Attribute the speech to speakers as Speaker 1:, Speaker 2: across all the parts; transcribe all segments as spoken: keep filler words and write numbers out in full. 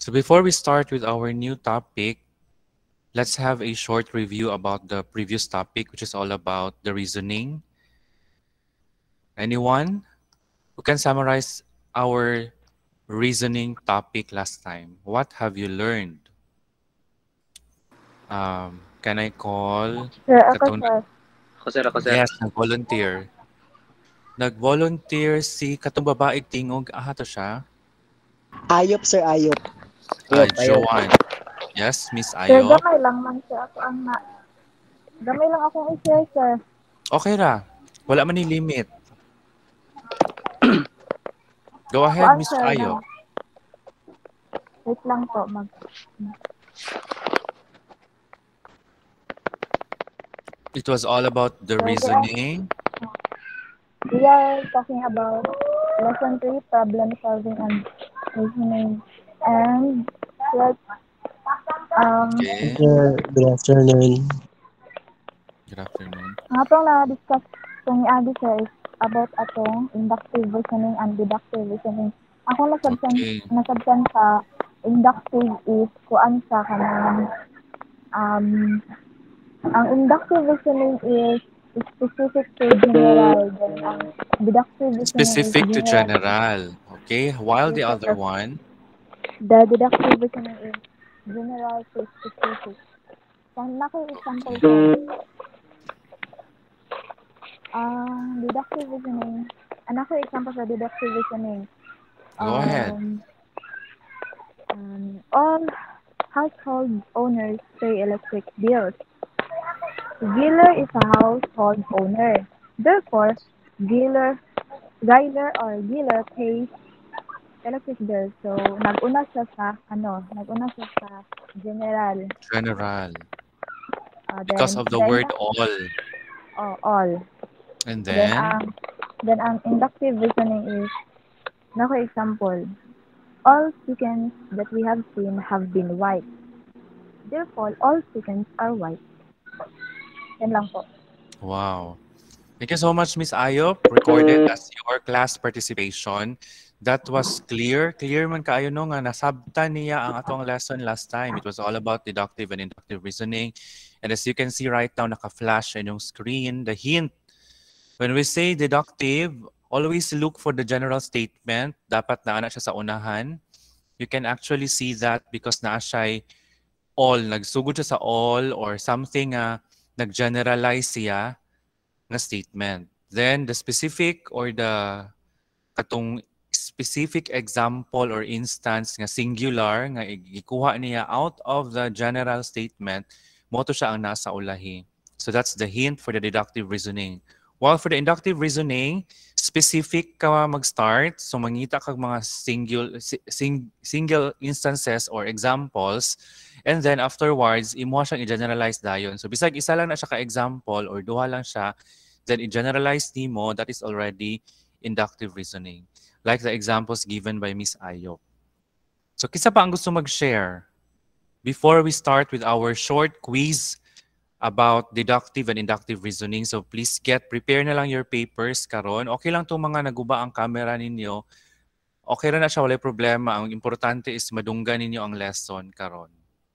Speaker 1: So before we start with our new topic, let's have a short review about the previous topic, which is all about the reasoning. Anyone who can summarize our reasoning topic last time? What have you learned? Um, can I call
Speaker 2: Sir, ako
Speaker 1: katong
Speaker 2: sir.
Speaker 3: Ako sir, ako sir.
Speaker 1: yes, nag-volunteer. Nag-volunteer si katong babae tingog aha to siya.
Speaker 4: Ayop, sir, ayop.
Speaker 1: Ah,
Speaker 3: Ayop, ayop.
Speaker 1: Joanne. Yes, Miss
Speaker 2: Sir,
Speaker 1: Ayop.
Speaker 2: gamay lang man sir ako ang na. Gamay lang akong i-share sir.
Speaker 1: Okay ra. Wala man ni limit. Go ahead,
Speaker 2: Kuan
Speaker 1: Miss
Speaker 2: sir na.
Speaker 1: Ayop.
Speaker 2: Wait lang po mag.
Speaker 1: It was all about the
Speaker 2: Sir, we are,
Speaker 1: reasoning.
Speaker 2: we are talking about lesson three, problem solving and reasoning. And let's um
Speaker 1: Okay.
Speaker 4: Sir, good afternoon.
Speaker 1: Good afternoon.
Speaker 2: ang atong na-discuss itong ni Agi sir is about atong inductive reasoning and deductive reasoning. Ako nasabtan
Speaker 1: Okay.
Speaker 2: nasabtan sa inductive is kuan sa kanang um ang inductive reasoning is specific to general, then ang deductive reasoning is
Speaker 1: Specific to
Speaker 2: general.
Speaker 1: general. Okay. While the
Speaker 2: Yes,
Speaker 1: other
Speaker 2: sir.
Speaker 1: one,
Speaker 2: The deductive reasoning is general to specific. Kung nako example
Speaker 1: okay.
Speaker 2: ko, ang deductive reasoning, ang nako example sa deductive reasoning,
Speaker 1: Go ahead.
Speaker 2: um, um, all household owners pay electric bills. Giller is a household owner. Therefore, Giller, Giller or Giller pays electric bill. So, nag-una siya sa, ano, nag-una siya sa general.
Speaker 1: General.
Speaker 2: Uh,
Speaker 1: Because
Speaker 2: then,
Speaker 1: of the
Speaker 2: the
Speaker 1: word
Speaker 2: induct-
Speaker 1: all.
Speaker 2: oh, all.
Speaker 1: And
Speaker 2: Then,
Speaker 1: then,
Speaker 2: ang, then, ang inductive reasoning is, nako example, all chickens that we have seen have been white. Therefore, all chickens are white. Yan lang po.
Speaker 1: wow. Thank you so much, Miss Ayop. Recorded as your class participation. That was clear. Clear man kaayo no nga nasabtan niya ang atong lesson last time. It was all about deductive and inductive reasoning. And as you can see right now, naka-flash in yung screen, the hint. When we say deductive, always look for the general statement. Dapat na ana siya sa unahan. You can actually see that because naa siya all. Nagsugod siya sa all or something nga nag-generalize siya na statement. Then the specific or the katong specific example or instance nga singular nga gikuha niya out of the general statement, mo to siya ang nasa ulahi. So that's the hint for the deductive reasoning. While for the inductive reasoning, specific ka mag-start, so mangita kag mga single sing, single instances or examples, and then afterwards imo siyang i-generalize dayon. So bisag isa lang na siya ka example or duha lang siya, then i-generalize nimo, that is already inductive reasoning. Like the examples given by Miss Ayo. So kisa pa ang gusto mag-share before we start with our short quiz about deductive and inductive reasoning. So please get, prepare na lang your papers karon. Okay lang itong mga naguba ang camera ninyo. Okay ra na siya, wala problema. Ang importante is madunggan ninyo ang lesson karon.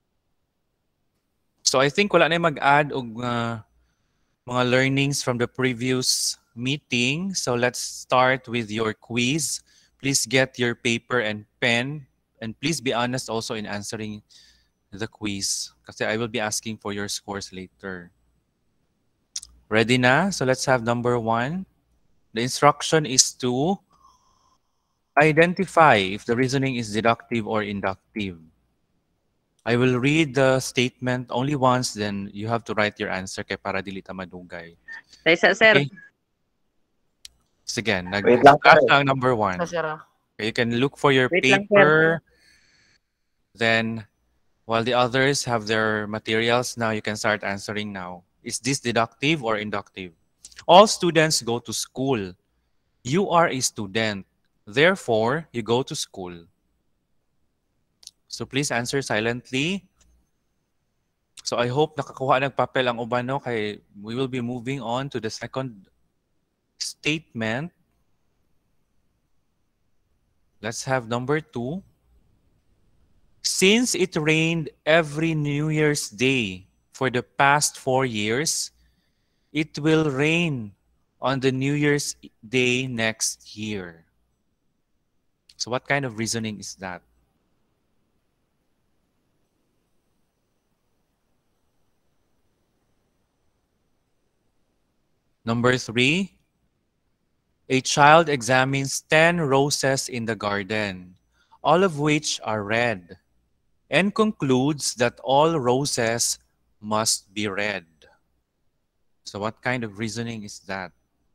Speaker 1: So I think wala na yung mag-add og uh, mga learnings from the previous meeting. So let's start with your quiz. Please get your paper and pen. And please be honest also in answering the quiz. Kasi I will be asking for your scores later. Ready na? So let's have number one. The instruction is to identify if the reasoning is deductive or inductive. I will read the statement only once, then you have to write your answer kay para dili ta madugay.
Speaker 3: Sa isa, sir.
Speaker 1: Okay. Sige,
Speaker 5: Wait lang,
Speaker 1: nag-flash
Speaker 5: sir.
Speaker 1: lang number one.
Speaker 3: Sa sir, ah.
Speaker 1: Okay, you can look for your
Speaker 3: Wait lang, sir.
Speaker 1: paper. Then, while the others have their materials now, you can start answering now. Is this deductive or inductive? All students go to school. You are a student. Therefore, you go to school. So please answer silently. So I hope nakakuha ng papel ang uban, no? Kay we will be moving on to the second statement. Let's have number two. Since it rained every New Year's Day for the past four years, it will rain on the New Year's Day next year. So what kind of reasoning is that? Number three, a child examines ten roses in the garden, all of which are red, and concludes that all roses must be red. So what kind of reasoning is that?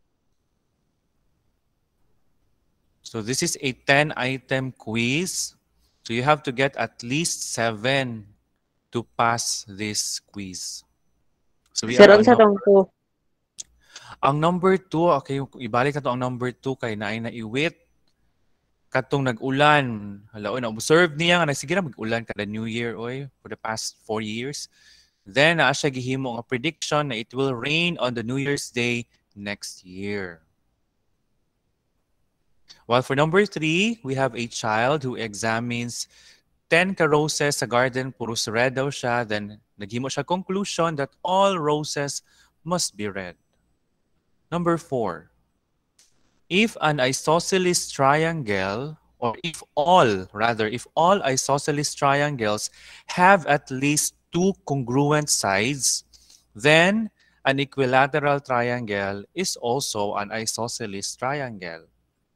Speaker 1: So this is a ten item quiz. So you have to get at least seven to pass this quiz. So we
Speaker 3: Sir,
Speaker 1: are on
Speaker 3: unsa tong
Speaker 1: number,
Speaker 3: to?
Speaker 1: ang number two, okay, ibalik na to ang number two kay naay na iwit. Katong nag-ulan, hala, na-observe niya nga sige na mag-ulan kada New Year oy for the past four years. Then naa siya gihimo nga prediction na it will rain on the New Year's Day next year. While for number three, we have a child who examines ten ka roses sa garden, puros red daw siya. Then naghimo siya conclusion that all roses must be red. Number four, if an isosceles triangle, or if all, rather, if all isosceles triangles have at least two congruent sides, then an equilateral triangle is also an isosceles triangle.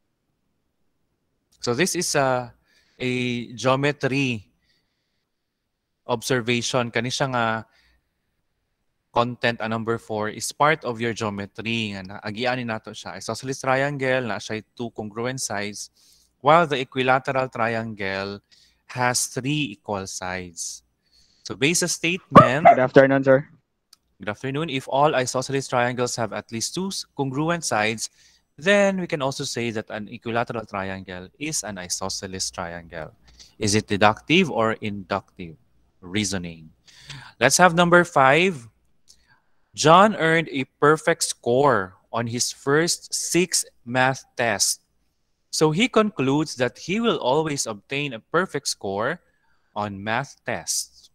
Speaker 1: So this is a, a geometry observation. Kani siya nga content, a number four, is part of your geometry. Agianin nato siya. Isosceles triangle, na siya two congruent sides, while the equilateral triangle has three equal sides. So base a statement.
Speaker 5: Good afternoon, sir.
Speaker 1: Good afternoon. If all isosceles triangles have at least two congruent sides, then we can also say that an equilateral triangle is an isosceles triangle. Is it deductive or inductive reasoning? Let's have number five. John earned a perfect score on his first six math tests. So he concludes that he will always obtain a perfect score on math tests.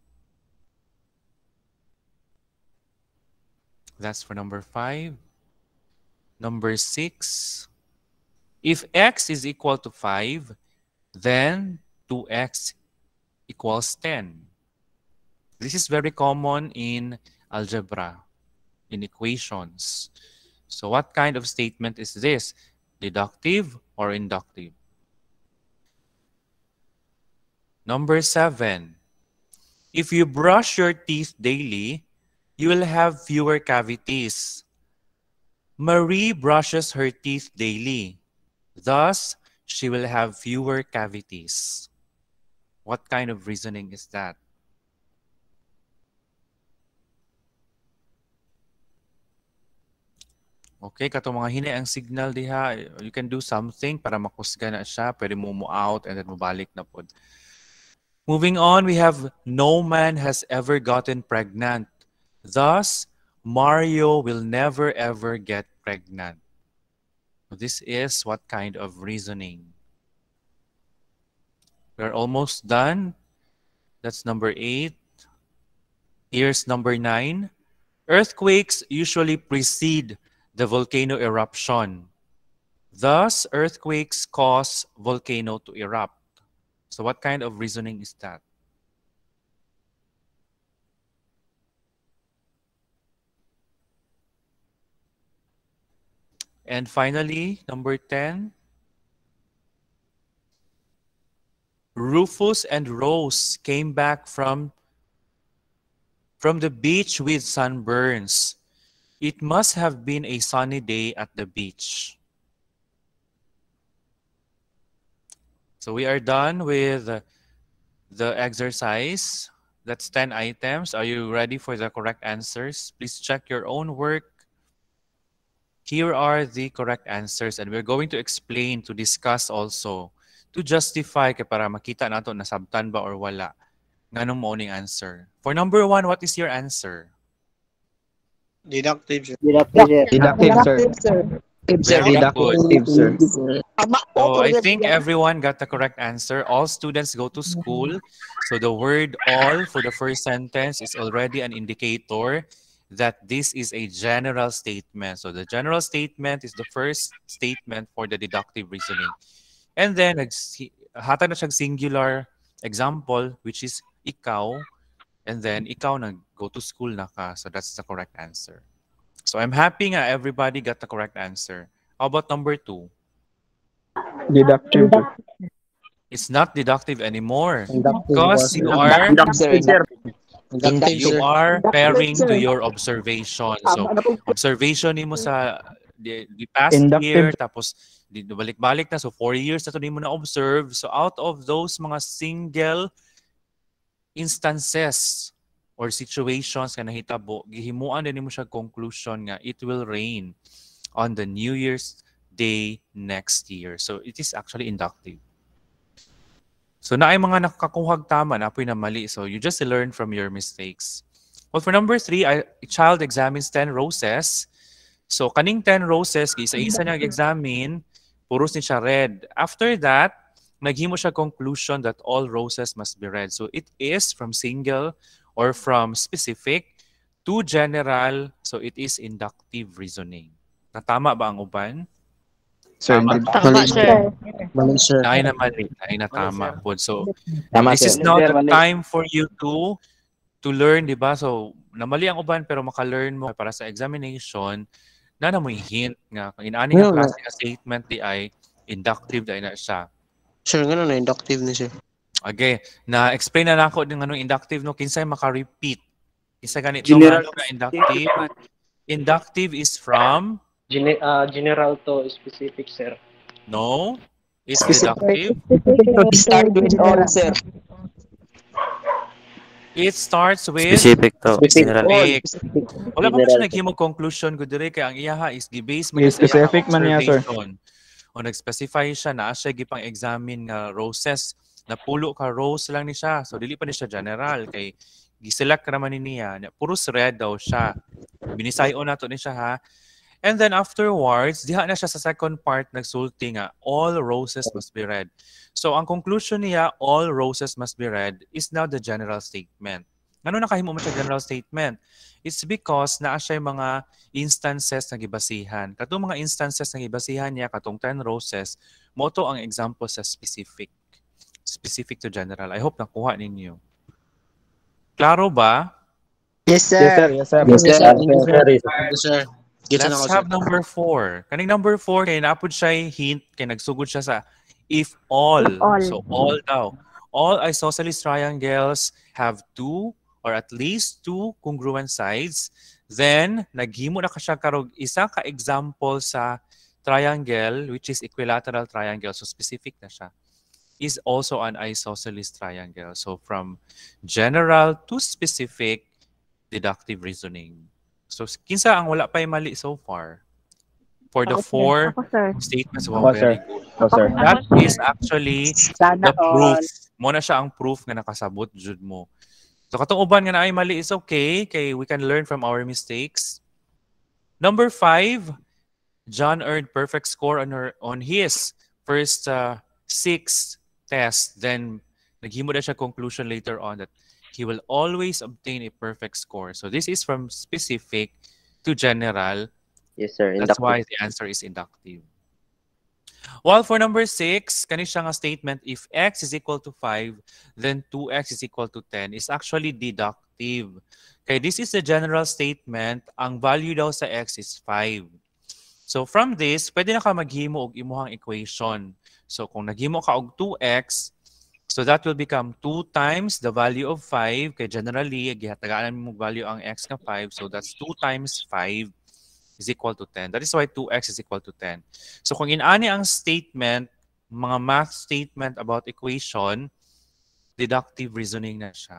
Speaker 1: That's for number five. Number six, if x is equal to five, then two x equals ten. This is very common in algebra, in equations. So what kind of statement is this? Deductive or inductive? Number seven, if you brush your teeth daily, you will have fewer cavities. Marie brushes her teeth daily. Thus, she will have fewer cavities. What kind of reasoning is that? Okay, kato mga hini ang signal diha. You can do something para makusga na siya. Pwede mo mo out and then mabalik na pod. Moving on, we have no man has ever gotten pregnant. Thus, Mario will never ever get pregnant. This is what kind of reasoning? We're almost done. That's number eight. Here's number nine. Earthquakes usually precede the volcano eruption. Thus, earthquakes cause volcano to erupt. So what kind of reasoning is that? And finally, number ten. Rufus and Rose came back from, from the beach with sunburns. It must have been a sunny day at the beach. So we are done with the exercise. That's ten items. Are you ready for the correct answers? Please check your own work. Here are the correct answers, and we're going to explain, to discuss also, to justify kay para makita nato na sabtan ba or wala. Nganong mo ning answer? For number one, what is your answer?
Speaker 4: Deductive, sir.
Speaker 5: Deductive, sir.
Speaker 4: Deductive, sir.
Speaker 1: Very good.
Speaker 5: sir.
Speaker 1: So I think everyone got the correct answer. All students go to school. So the word all for the first sentence is already an indicator that this is a general statement. So the general statement is the first statement for the deductive reasoning. And then, hatag na siyang singular example, which is ikaw. And then, ikaw na go to school na ka. So that's the correct answer. So I'm happy nga everybody got the correct answer. How about number two?
Speaker 5: Deductive.
Speaker 1: It's not deductive anymore
Speaker 4: Inductive
Speaker 1: because
Speaker 4: was-
Speaker 1: you are
Speaker 4: Inductive,
Speaker 1: you
Speaker 4: sir.
Speaker 1: are pairing to your observation. So observation nimo sa the, the past
Speaker 5: Inductive.
Speaker 1: year tapos di balik-balik na, so four years na to nimo na observe. So out of those mga single instances or situations nga nahitabo, gihimuan din nimo siya conclusion nga it will rain on the New Year's Day next year. So it is actually inductive. So naay mga nakakuhag tama, napoy na mali. So you just learn from your mistakes. Well, for number three, a child examines ten roses. So kaning ten roses, isa-isa niya examine, puros ni siya red. After that, naghimo siya conclusion that all roses must be red. So it is from single or from specific to general. So it is inductive reasoning. Natama ba ang uban?
Speaker 5: Sir,
Speaker 1: Tama.
Speaker 5: hindi-
Speaker 3: Tama, sir.
Speaker 4: Mali, sir.
Speaker 1: Naay na mali, naay na tama po. So
Speaker 4: Tama,
Speaker 1: this is
Speaker 4: sir.
Speaker 1: now the time for you to to learn, di ba? So namali ang uban pero maka-learn mo para sa examination na na mo'y hint nga kung inaani nga
Speaker 4: No,
Speaker 1: klase nga statement di ay inductive dahil na siya.
Speaker 4: Sir, ganun na, inductive ni sir.
Speaker 1: Okay, na-explain na nako din anong inductive no, kinsay maka-repeat. Isa ganito
Speaker 3: General.
Speaker 1: nga na inductive. Inductive is from
Speaker 3: Gene- uh, general to specific, sir.
Speaker 1: no, it's
Speaker 4: Specific.
Speaker 1: deductive.
Speaker 4: Start with all, sir.
Speaker 1: It starts with
Speaker 6: Specific to. General.
Speaker 1: specific. Wala pa mo siya naghimog conclusion ko dire kay ang iyaha is gi-base man
Speaker 5: Yes,
Speaker 1: sa iyang
Speaker 5: specific man niya, sir.
Speaker 1: observation. O nag-specify siya na siya gipang examine nga roses na pulo ka rose lang ni siya. So dili pa ni siya general kay giselect ra man ni niya. Puros red daw siya. Binisayon nato ni siya ha. And then afterwards, diha na siya sa second part nagsulti nga all roses must be red. So ang conclusion niya, all roses must be red, is now the general statement. Ano nakahimo mo siya general statement? It's because naa siya mga instances na gibasihan. Katong mga instances na gibasihan niya, katong ten roses, mo to ang example sa specific. Specific to general. I hope nakuha ninyo. Klaro ba?
Speaker 4: Yes,
Speaker 5: Yes, sir. Yes, sir.
Speaker 4: Yes, sir. Yes, sir. Kita na
Speaker 1: Let's
Speaker 4: ako, sir.
Speaker 1: have number four. Kaning number four, kay naapod siya hint, kay nagsugod siya sa if all.
Speaker 2: all.
Speaker 1: So all daw. All isosceles triangles have two or at least two congruent sides. Then, naghimo na ka siya karog isa ka example sa triangle which is equilateral triangle. So specific na siya. Is also an isosceles triangle. So from general to specific, deductive reasoning. So, kinsa ang wala pa yung mali so far? For the
Speaker 2: Ako, sir.
Speaker 1: four
Speaker 2: Ako, sir.
Speaker 1: statements,
Speaker 5: Ako,
Speaker 1: wow,
Speaker 5: sir.
Speaker 1: very good.
Speaker 5: Oh, sir.
Speaker 1: That is actually the
Speaker 2: Sana
Speaker 1: proof. Mo na siya ang proof nga nakasabot jud mo. So, katong uban nga na ay mali is okay, kay we can learn from our mistakes. Number five, John earned perfect score on her on his first uh, six tests. Then, naghimo na siya conclusion later on that he will always obtain a perfect score. So this is from specific to general.
Speaker 6: Yes, sir.
Speaker 1: That's
Speaker 6: Inductive.
Speaker 1: why the answer is inductive. While for number six, kani siya nga statement, if x is equal to five, then two x is equal to ten, is actually deductive. Okay, this is the general statement. Ang value daw sa x is five. So from this, pwede na ka maghimo og imuhang equation. So kung naghimo ka og two x, so that will become two times the value of five. Kaya generally, gihatagaan mo value ang x na five. So that's two times five is equal to ten. That is why two x is equal to ten. So kung inani ang statement, mga math statement about equation, deductive reasoning na siya.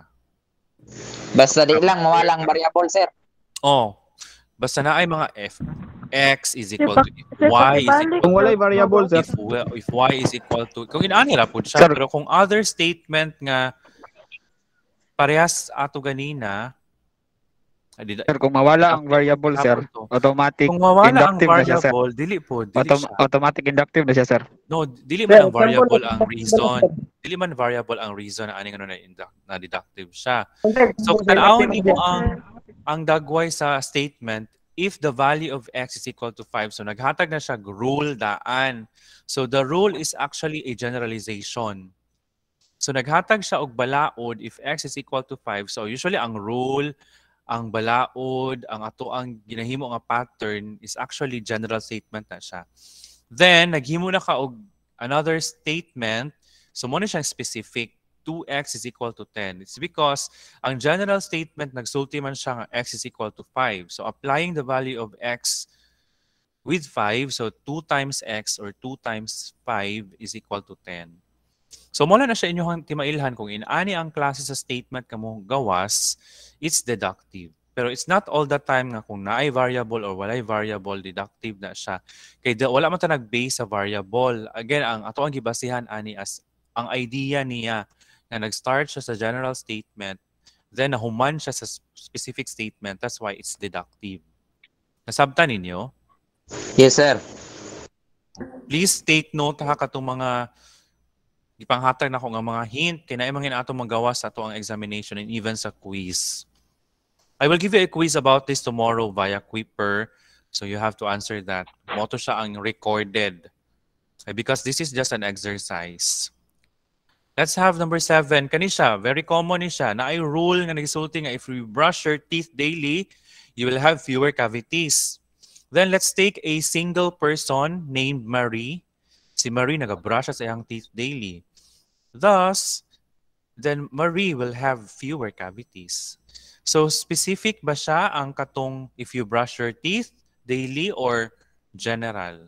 Speaker 7: Basta di lang, mawalang variable, sir.
Speaker 1: Oh, basta na ay mga f. X is equal to if
Speaker 2: Sir,
Speaker 1: y is
Speaker 2: pakibalik.
Speaker 1: equal
Speaker 5: Kung walay variable, sir.
Speaker 1: if, w- if y is equal to kung inaani ra pud siya, pero kung other statement nga parehas ato ganina, Ay, di-
Speaker 5: Sir, kung mawala ang variable, sir,
Speaker 1: Hapon to.
Speaker 5: automatic
Speaker 1: Kung mawala ang
Speaker 5: inductive na siya, sir.
Speaker 1: variable, dili po, dili
Speaker 5: Autom-
Speaker 1: siya.
Speaker 5: automatic inductive na siya, sir.
Speaker 1: No, dili man ang variable ang reason. Dili man variable ang reason na aning ano na, induct, na deductive siya. So tanawon nimo ang ang dagway sa statement if the value of x is equal to five. So naghatag na siya rule daan. So the rule is actually a generalization. So naghatag siya og balaod if x is equal to five. So usually ang rule, ang balaod, ang ato ang ginahimo nga pattern is actually general statement na siya. Then naghimo na ka og another statement. So mo na siyang specific. two x is equal to ten. It's because ang general statement nagsulti man siya nga x is equal to five. So applying the value of x with five, so two times x or two times five is equal to ten. So mula na siya inyong timailhan kung inaani ang klase sa statement kamo gawas, it's deductive. Pero it's not all the time nga kung naay variable or walay variable, deductive na siya. Kaya wala man ta nag-base sa variable. Again, ang ato ang gibasihan ani as ang idea niya na nag-start siya sa general statement, then nahuman siya sa specific statement, that's why it's deductive. Nasabtan ninyo?
Speaker 7: Yes, sir.
Speaker 1: Please take note ha katong mga ipanghatag na ko nga mga hint kinaimangin ato magawa sa ato ang examination and even sa quiz. I will give you a quiz about this tomorrow via Quipper, so you have to answer that. Moto siya ang recorded. Because this is just an exercise. Let's have number seven. Kani siya, very common ni siya. Na ay rule nga nagsulti nga if you brush your teeth daily, you will have fewer cavities. Then let's take a single person named Marie. Si Marie nagabrush sa iyang teeth daily. Thus, then Marie will have fewer cavities. So specific ba siya ang katong if you brush your teeth daily or general?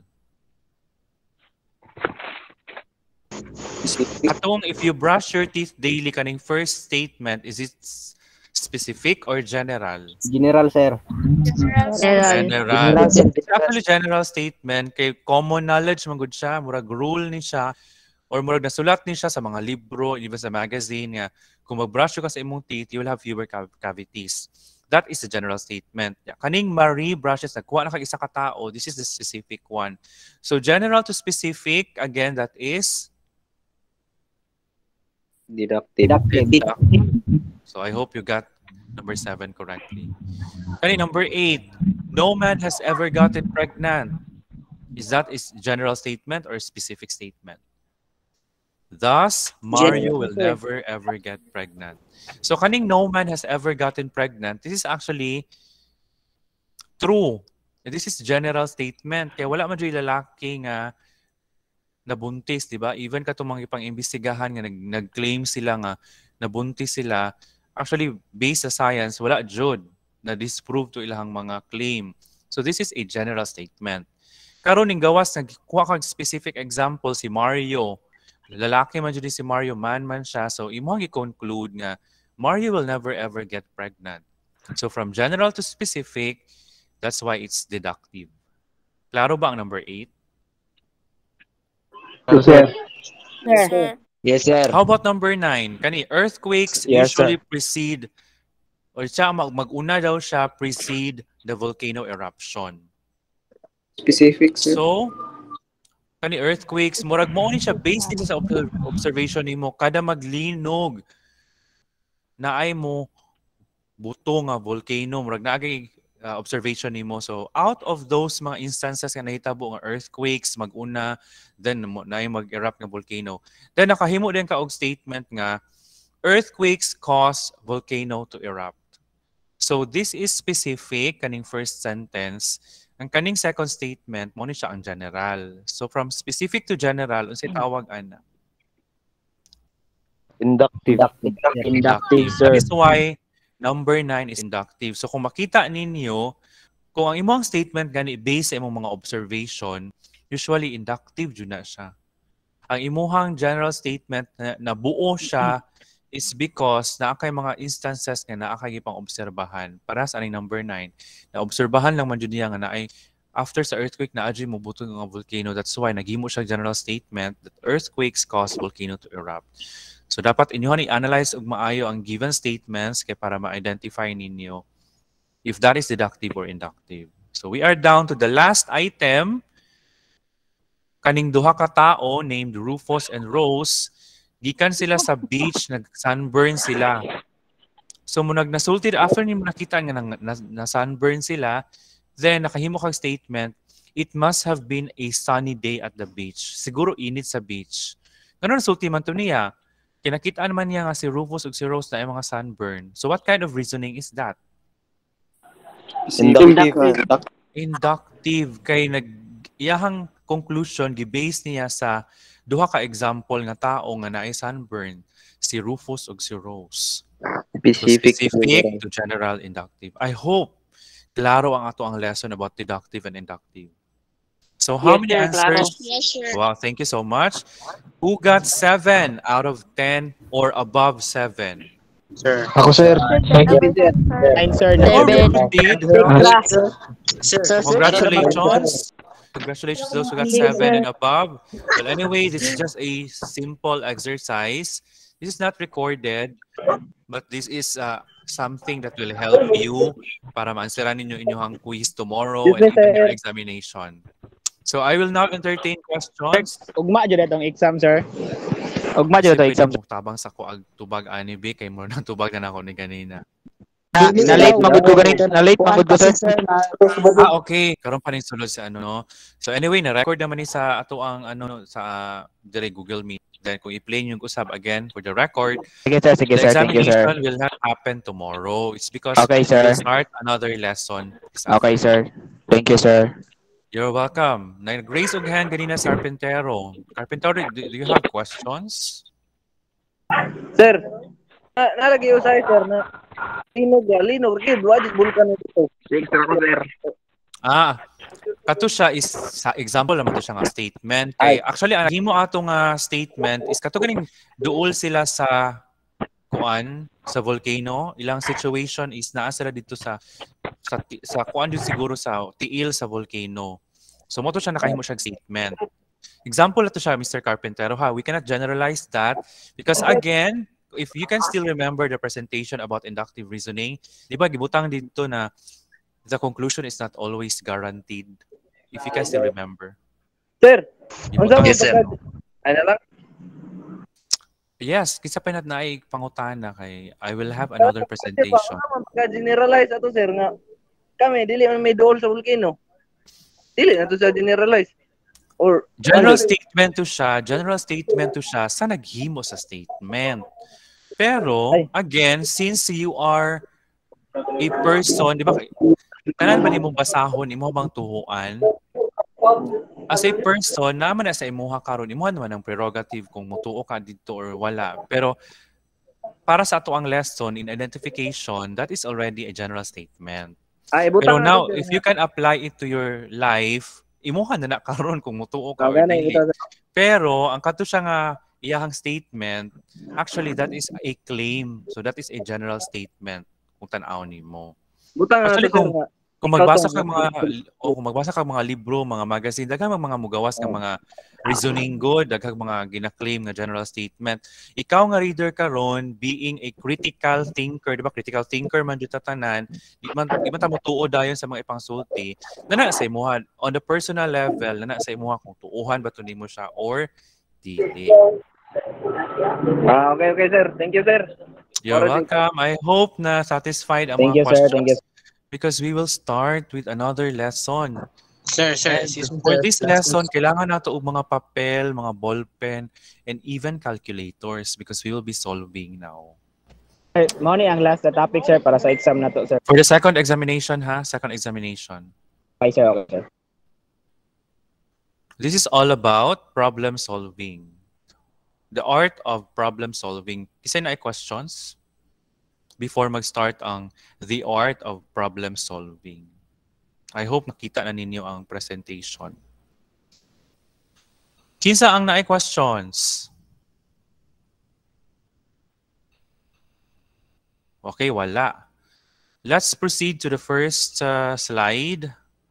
Speaker 1: Atong if you brush your teeth daily kaning first statement, is it specific or general?
Speaker 4: General, sir.
Speaker 1: General. It's actually general statement kay common knowledge man gud siya, murag rule ni siya or murag nasulat ni siya sa mga libro, even sa magazine nga kung mag-brush ka sa imong teeth, you will have fewer cavities. That is the general statement. Kaning Marie brushes nagkuha na kag isa ka tao, this is the specific one. So general to specific, again, that is
Speaker 4: Deductive.
Speaker 1: deductive. So I hope you got number seven correctly. Okay, number eight. No man has ever gotten pregnant. Is that is general statement or specific statement? Thus, Mario will never ever get pregnant. So kaning no man has ever gotten pregnant, this is actually true. This is general statement. Kaya wala man dyan lalaki nga nabuntis, di ba? Even katong mga ipang-imbestigahan nga nag nag-claim sila nga nabuntis sila, actually based sa science wala jud na disprove to ilang mga claim. So this is a general statement. Karon ning gawas nagkuha kag specific example si Mario. Lalaki man jud si Mario, man man siya. So imong gi-conclude nga Mario will never ever get pregnant. So from general to specific, that's why it's deductive. Klaro ba ang number eight?
Speaker 4: Yes, sir.
Speaker 8: Yes, sir.
Speaker 7: Yes, sir.
Speaker 1: How about number nine? Kani earthquakes
Speaker 4: Yes,
Speaker 1: usually precede or siya mag maguna daw siya precede the volcano eruption.
Speaker 4: Specific, sir.
Speaker 1: So kani earthquakes murag mao ni siya based din sa ob- observation nimo kada maglinog na ay mo buto nga volcano murag naagay uh, observation nimo. So out of those mga instances nga nahitabo nga earthquakes maguna then na ay mag-erupt nga volcano, then nakahimo din ka og statement nga earthquakes cause volcano to erupt. So this is specific kaning first sentence. Ang kaning second statement mo ni siya ang general. So from specific to general unsay tawag ana?
Speaker 4: Inductive.
Speaker 1: Inductive. That is why number nine is inductive. So kung makita ninyo, kung ang imong statement gani based sa imong mga observation, usually inductive jud na siya. Ang imuhang general statement na, na buo siya is because naa kay mga instances nga naa kay pang obserbahan. Para sa aning number nine, na obserbahan lang man jud niya nga naay after sa earthquake na adjay mo buto nga volcano. That's why naghimo siya general statement that earthquakes cause volcano to erupt. So dapat inyo i-analyze og maayo ang given statements kay para ma-identify ninyo if that is deductive or inductive. So we are down to the last item. Kaning duha ka tao named Rufus and Rose, gikan sila sa beach, nag-sunburn sila. So munag nasultid after nimo nakita nga na, na, na sunburn sila, then nakahimo kag statement, it must have been a sunny day at the beach. Siguro init sa beach. Ganun nasulti man to niya. Kinakitaan man niya nga si Rufus ug si Rose na ay mga sunburn. So what kind of reasoning is that?
Speaker 4: Inductive.
Speaker 1: Inductive kay nag iyahang conclusion gi-base niya sa duha ka example nga tao nga naay sunburn, si Rufus ug si Rose.
Speaker 6: Specific.
Speaker 1: So specific to general inductive. I hope klaro ang ato ang lesson about deductive and inductive. So how
Speaker 8: Yes,
Speaker 1: many
Speaker 8: sir,
Speaker 1: answers?
Speaker 8: klaro. Yes, sir.
Speaker 1: Wow, thank you so much. Who got seven out of ten or above seven?
Speaker 3: Sir.
Speaker 5: Ako, sir.
Speaker 2: Thank you, sir.
Speaker 3: Nine, sir.
Speaker 1: Oh,
Speaker 8: Seven.
Speaker 1: indeed.
Speaker 3: Sir, sir.
Speaker 1: Congratulations. Congratulations to those who got seven and above. Well, anyway, this is just a simple exercise. This is not recorded, but this is uh, something that will help you para ma-answeran ninyo inyong quiz tomorrow and even your examination. So I will now entertain questions.
Speaker 5: Ugma jud itong exam, sir. Ugma jud itong exam.
Speaker 1: Tabang sa kuag tubag ani be kay mo nang tubag na nako ni ganina.
Speaker 5: Na, na late magud ko ganito. Na late magud ko, sir.
Speaker 1: Ah, okay. Karon pa rin sulod sa ano, no? So anyway, na-record naman ni sa ato ang ano sa uh, dire Google Meet. Then kung i-play yung usab again for the record,
Speaker 5: Sige, sir. Sige,
Speaker 1: the
Speaker 5: sir. Thank you, sir.
Speaker 1: examination will not happen tomorrow. It's because
Speaker 5: Okay, sir.
Speaker 1: we'll start another lesson.
Speaker 5: Okay, sir. Thank you, sir.
Speaker 1: You're welcome. Nag-raise og hand ganina sa Carpintero. Carpintero, do, do you have questions?
Speaker 9: Sir, na nalagay ko sa sir na linog ya, linog kid, wajib bulkan ito. Extra ko sir.
Speaker 1: Ah, kato siya is sa example naman to siya nga statement. Kay actually ang himo ato nga statement is kato ganing duol sila sa kuan sa volcano. Ilang situation is naa sila dito sa sa, sa kuan din siguro sa tiil sa volcano. So mo to siya nakahimo siya statement. Example na to siya, Mister Carpintero, ha. We cannot generalize that because again, if you can still remember the presentation about inductive reasoning, di ba gibutang dito na the conclusion is not always guaranteed. If you can still remember.
Speaker 9: Sir,
Speaker 1: Gibutang-
Speaker 7: Yes, sir.
Speaker 9: Ano lang?
Speaker 1: Yes, kisa pa na ay pangutana kay I will have another presentation.
Speaker 9: Pagka-generalize ato sir nga kami dili man may dool sa volcano. Dili na to sa generalize. Or
Speaker 1: General statement to siya, general statement to siya sa naghimo sa statement. Pero, again, since you are a person, di ba, tanan ba nimong basahon, imo bang tuhuan? As a person, naman na sa imuha karon, imuha naman ang prerogative kung mutuo ka dito or wala. Pero, para sa ato ang lesson in identification, that is already a general statement.
Speaker 9: Ay,
Speaker 1: Pero
Speaker 9: butang
Speaker 1: now,
Speaker 9: na to, sir,
Speaker 1: if you can apply it to your life, imuha na na karon kung mutuo ka
Speaker 9: Ah,
Speaker 1: or
Speaker 9: ganay,
Speaker 1: dili.
Speaker 9: ito, sir.
Speaker 1: Pero ang kato siya nga iyahang statement, actually that is a claim. So that is a general statement kung tan-aw nimo.
Speaker 9: Butang na
Speaker 1: Actually,
Speaker 9: to sir
Speaker 1: kung-
Speaker 9: nga.
Speaker 1: Kung magbasa ka
Speaker 9: Katong-
Speaker 1: mga o kung magbasa ka mga libro, mga magazine, daghang mga mugawas ng mga reasoning good, daghang mga gina-claim na general statement. Ikaw nga reader karon, being a critical thinker, di ba? Critical thinker man jud ta tanan, di man di man ta motuo dayon sa mga ipangsulti. Nana sa imuha on the personal level, nana sa imuha kung tuuhan ba to nimo siya or dili.
Speaker 9: Ah, okay, okay sir. Thank you sir.
Speaker 1: You're
Speaker 9: Alright.
Speaker 1: welcome. I hope na satisfied ang
Speaker 5: Thank
Speaker 1: mga
Speaker 5: you, sir. Thank
Speaker 1: questions. Because we will start with another lesson.
Speaker 3: Sir, sir,
Speaker 1: And
Speaker 3: excuse me,
Speaker 1: for
Speaker 3: sir.
Speaker 1: this
Speaker 3: Last
Speaker 1: lesson, kailangan nato og mga papel, mga ballpen, and even calculators because we will be solving now.
Speaker 5: Sir, mao ni ang last na topic, sir, para sa exam na to, sir.
Speaker 1: For the second examination, ha? Second examination.
Speaker 5: Okay, sir. Okay, sir.
Speaker 1: This is all about problem solving. The art of problem solving. Isa na ay questions before mag-start ang the art of problem solving. I hope nakita na ninyo ang presentation. Kinsa ang naay questions? Okay, wala. Let's proceed to the first uh, slide.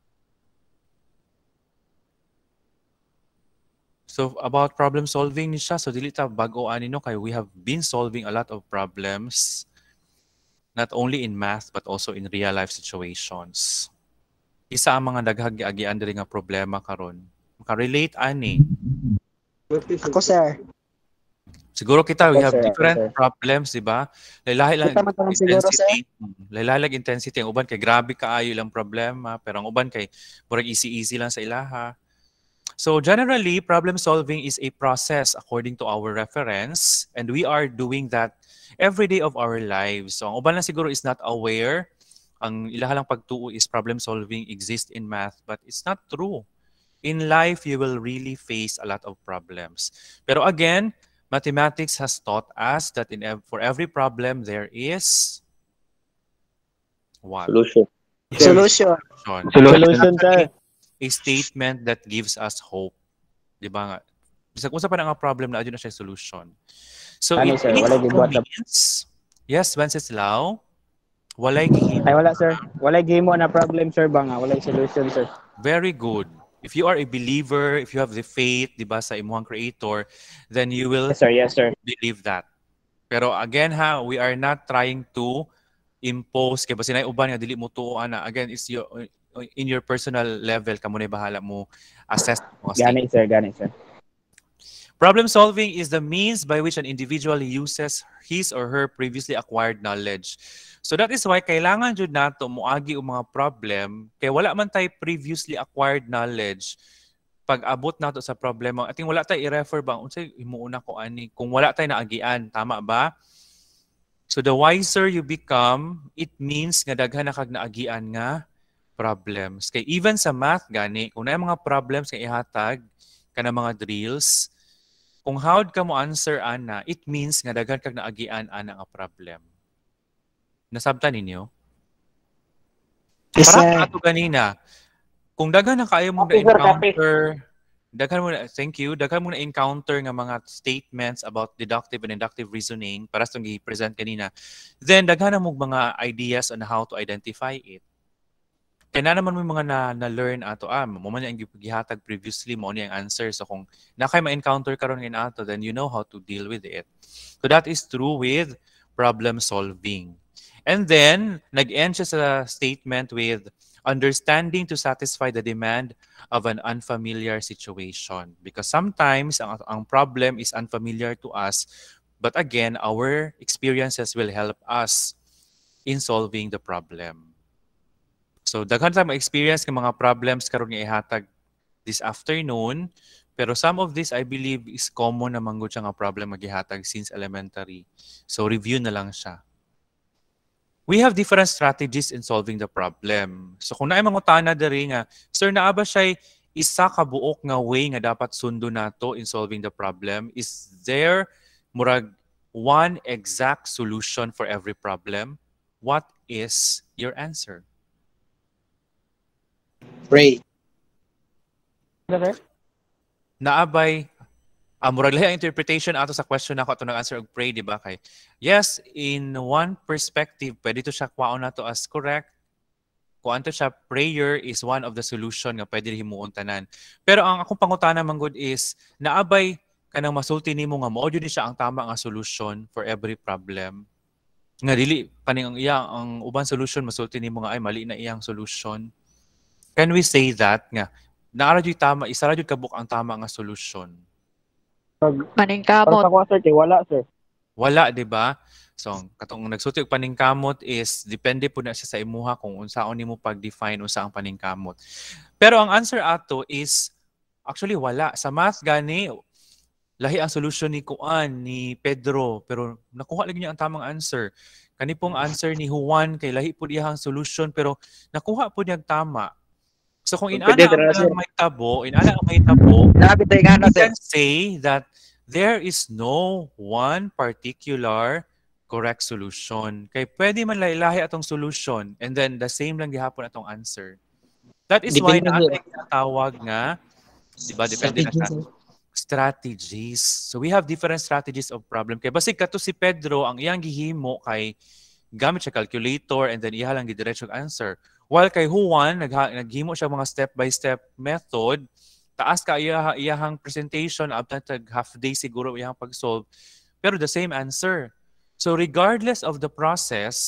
Speaker 1: So about problem solving ni siya, so dili ta bag-oan nino kay we have been solving a lot of problems. not only in math but also in real life situations. Isa ang mga daghag-agian diri nga problema karon. Maka-relate ani.
Speaker 5: Ako, sir.
Speaker 1: Siguro kita we
Speaker 5: Yes,
Speaker 1: have
Speaker 5: sir.
Speaker 1: different
Speaker 5: Yes, sir.
Speaker 1: problems, di ba? Lahi lang
Speaker 5: Kita man tanong siguro,
Speaker 1: intensity. Lahi lang intensity ang uban kay grabe kaayo lang problema, pero ang uban kay murag easy-easy lang sa ilaha. So generally, problem solving is a process according to our reference, and we are doing that every day of our lives. So ang uban lang siguro is not aware ang ilaha lang pagtuo is problem solving exists in math, but it's not true. In life, you will really face a lot of problems. Pero again, mathematics has taught us that in ev- for every problem there is what?
Speaker 6: Solution.
Speaker 5: Solution.
Speaker 1: Solution.
Speaker 5: Solution, sir.
Speaker 1: A statement that gives us hope. Di ba nga? Bisag kung sa pa na nga problem na adyo na siya solution. So
Speaker 5: Ano,
Speaker 1: it
Speaker 5: sir? Walay gibuhat na-
Speaker 1: means, yes, Wenceslao, walay gihimo.
Speaker 5: Ay, wala, sir. Walay game mo na problem, sir, ba nga? Walay solution, sir.
Speaker 1: Very good. If you are a believer, if you have the faith, di ba, sa imuhang creator, then you will
Speaker 5: Yes, sir. Yes, sir.
Speaker 1: believe that. Pero again ha, we are not trying to impose kay basin ay uban nga dili mo tuoan na. Again, it's your in your personal level kamo na bahala mo assess mo.
Speaker 5: Ganit, sir. Ganit, sir.
Speaker 1: Problem solving is the means by which an individual uses his or her previously acquired knowledge. So that is why kailangan jud nato moagi og mga problem kay wala man tay previously acquired knowledge pag abot nato sa problema ating wala tay i-refer ba unsay himuuna ko ani kung wala tay naagian, tama ba? So the wiser you become, it means nga daghan na kag naagian nga problems. Kay even sa math gani kung naay mga problems nga ihatag kana mga drills, kung how'd ka mo answer ana, it means nga daghan kag naagian ana nga problem. Nasabtan ninyo?
Speaker 5: Yes,
Speaker 1: Parang
Speaker 5: sir.
Speaker 1: ato ganina, kung daghan na kayo mo
Speaker 5: Copy, sir,
Speaker 1: na-encounter, daghan mo na, thank you, daghan mo na-encounter nga mga statements about deductive and inductive reasoning, para sa itong i-present kanina, then daghan na mo mga ideas on how to identify it. Kaya na naman mo yung mga na, na-learn ato, ah, mo man yung gihatag previously, mo niya ang answer. So kung na kayo ma-encounter karon ngayon ato, then you know how to deal with it. So that is true with problem solving. And then, nag-end siya sa statement with understanding to satisfy the demand of an unfamiliar situation. Because sometimes, ang, ang problem is unfamiliar to us, but again, our experiences will help us in solving the problem. So, daghan tayo ma-experience ng mga problems karon nga ihatag this afternoon, pero some of this, I believe, is common na manggod siya nga problem magihatag since elementary. So, review na lang siya. We have different strategies in solving the problem. So kung naay mangutana diri nga, sir, naa ba siya isa ka buok nga way nga dapat sundo nato in solving the problem? Is there murag one exact solution for every problem? What is your answer?
Speaker 3: Pray.
Speaker 5: Sir?
Speaker 1: Naabay Ah, murag lahi ang interpretation ato sa question ako ato nag-answer og pray, di ba kay? Yes, in one perspective, pwede to siya kwaon nato as correct. Kung anto siya, prayer is one of the solution nga pwede himuon tanan. Pero ang akong pangutana man good is naabay kanang masulti nimo nga mao jud siya ang tama nga solution for every problem. Nga dili kaning ang iya ang uban solution masulti nimo nga ay mali na iyang solution. Can we say that nga naara jud tama, isa ra jud kabuk ang tama nga solution?
Speaker 5: Para
Speaker 2: Maningkamot.
Speaker 5: sa ko, sir, kay wala, sir.
Speaker 1: Wala, di ba? So, katong nagsulti og paningkamot is depende po na siya sa imuha kung unsaon nimo pag-define unsa ang paningkamot. Pero ang answer ato is actually wala. Sa math gani lahi ang solution ni Kuan ni Pedro pero nakuha lagi niya ang tamang answer. Kani pong answer ni Juan kay lahi po iyang solution pero nakuha po niya tama. So kung inana
Speaker 3: Pwede, sir.
Speaker 1: ang may tabo, inana ang may tabo,
Speaker 7: Grabe tayo nga,
Speaker 1: we
Speaker 7: sir.
Speaker 1: can say that there is no one particular correct solution. Kay pwede man lahi atong solution and then the same lang gihapon atong answer. That is why
Speaker 7: Depende,
Speaker 1: natin tawag nga, di ba, depende na sa strategies. So we have different strategies of problem. Kay basig kato si Pedro, ang iyang gihimo kay gamit siya calculator and then iha lang gidiretso ang answer. While kay Juan, nagha, naghimo siya mga step-by-step method, taas ka iya, iyahang presentation, after half day siguro iyahang pag-solve, pero the same answer. So regardless of the process,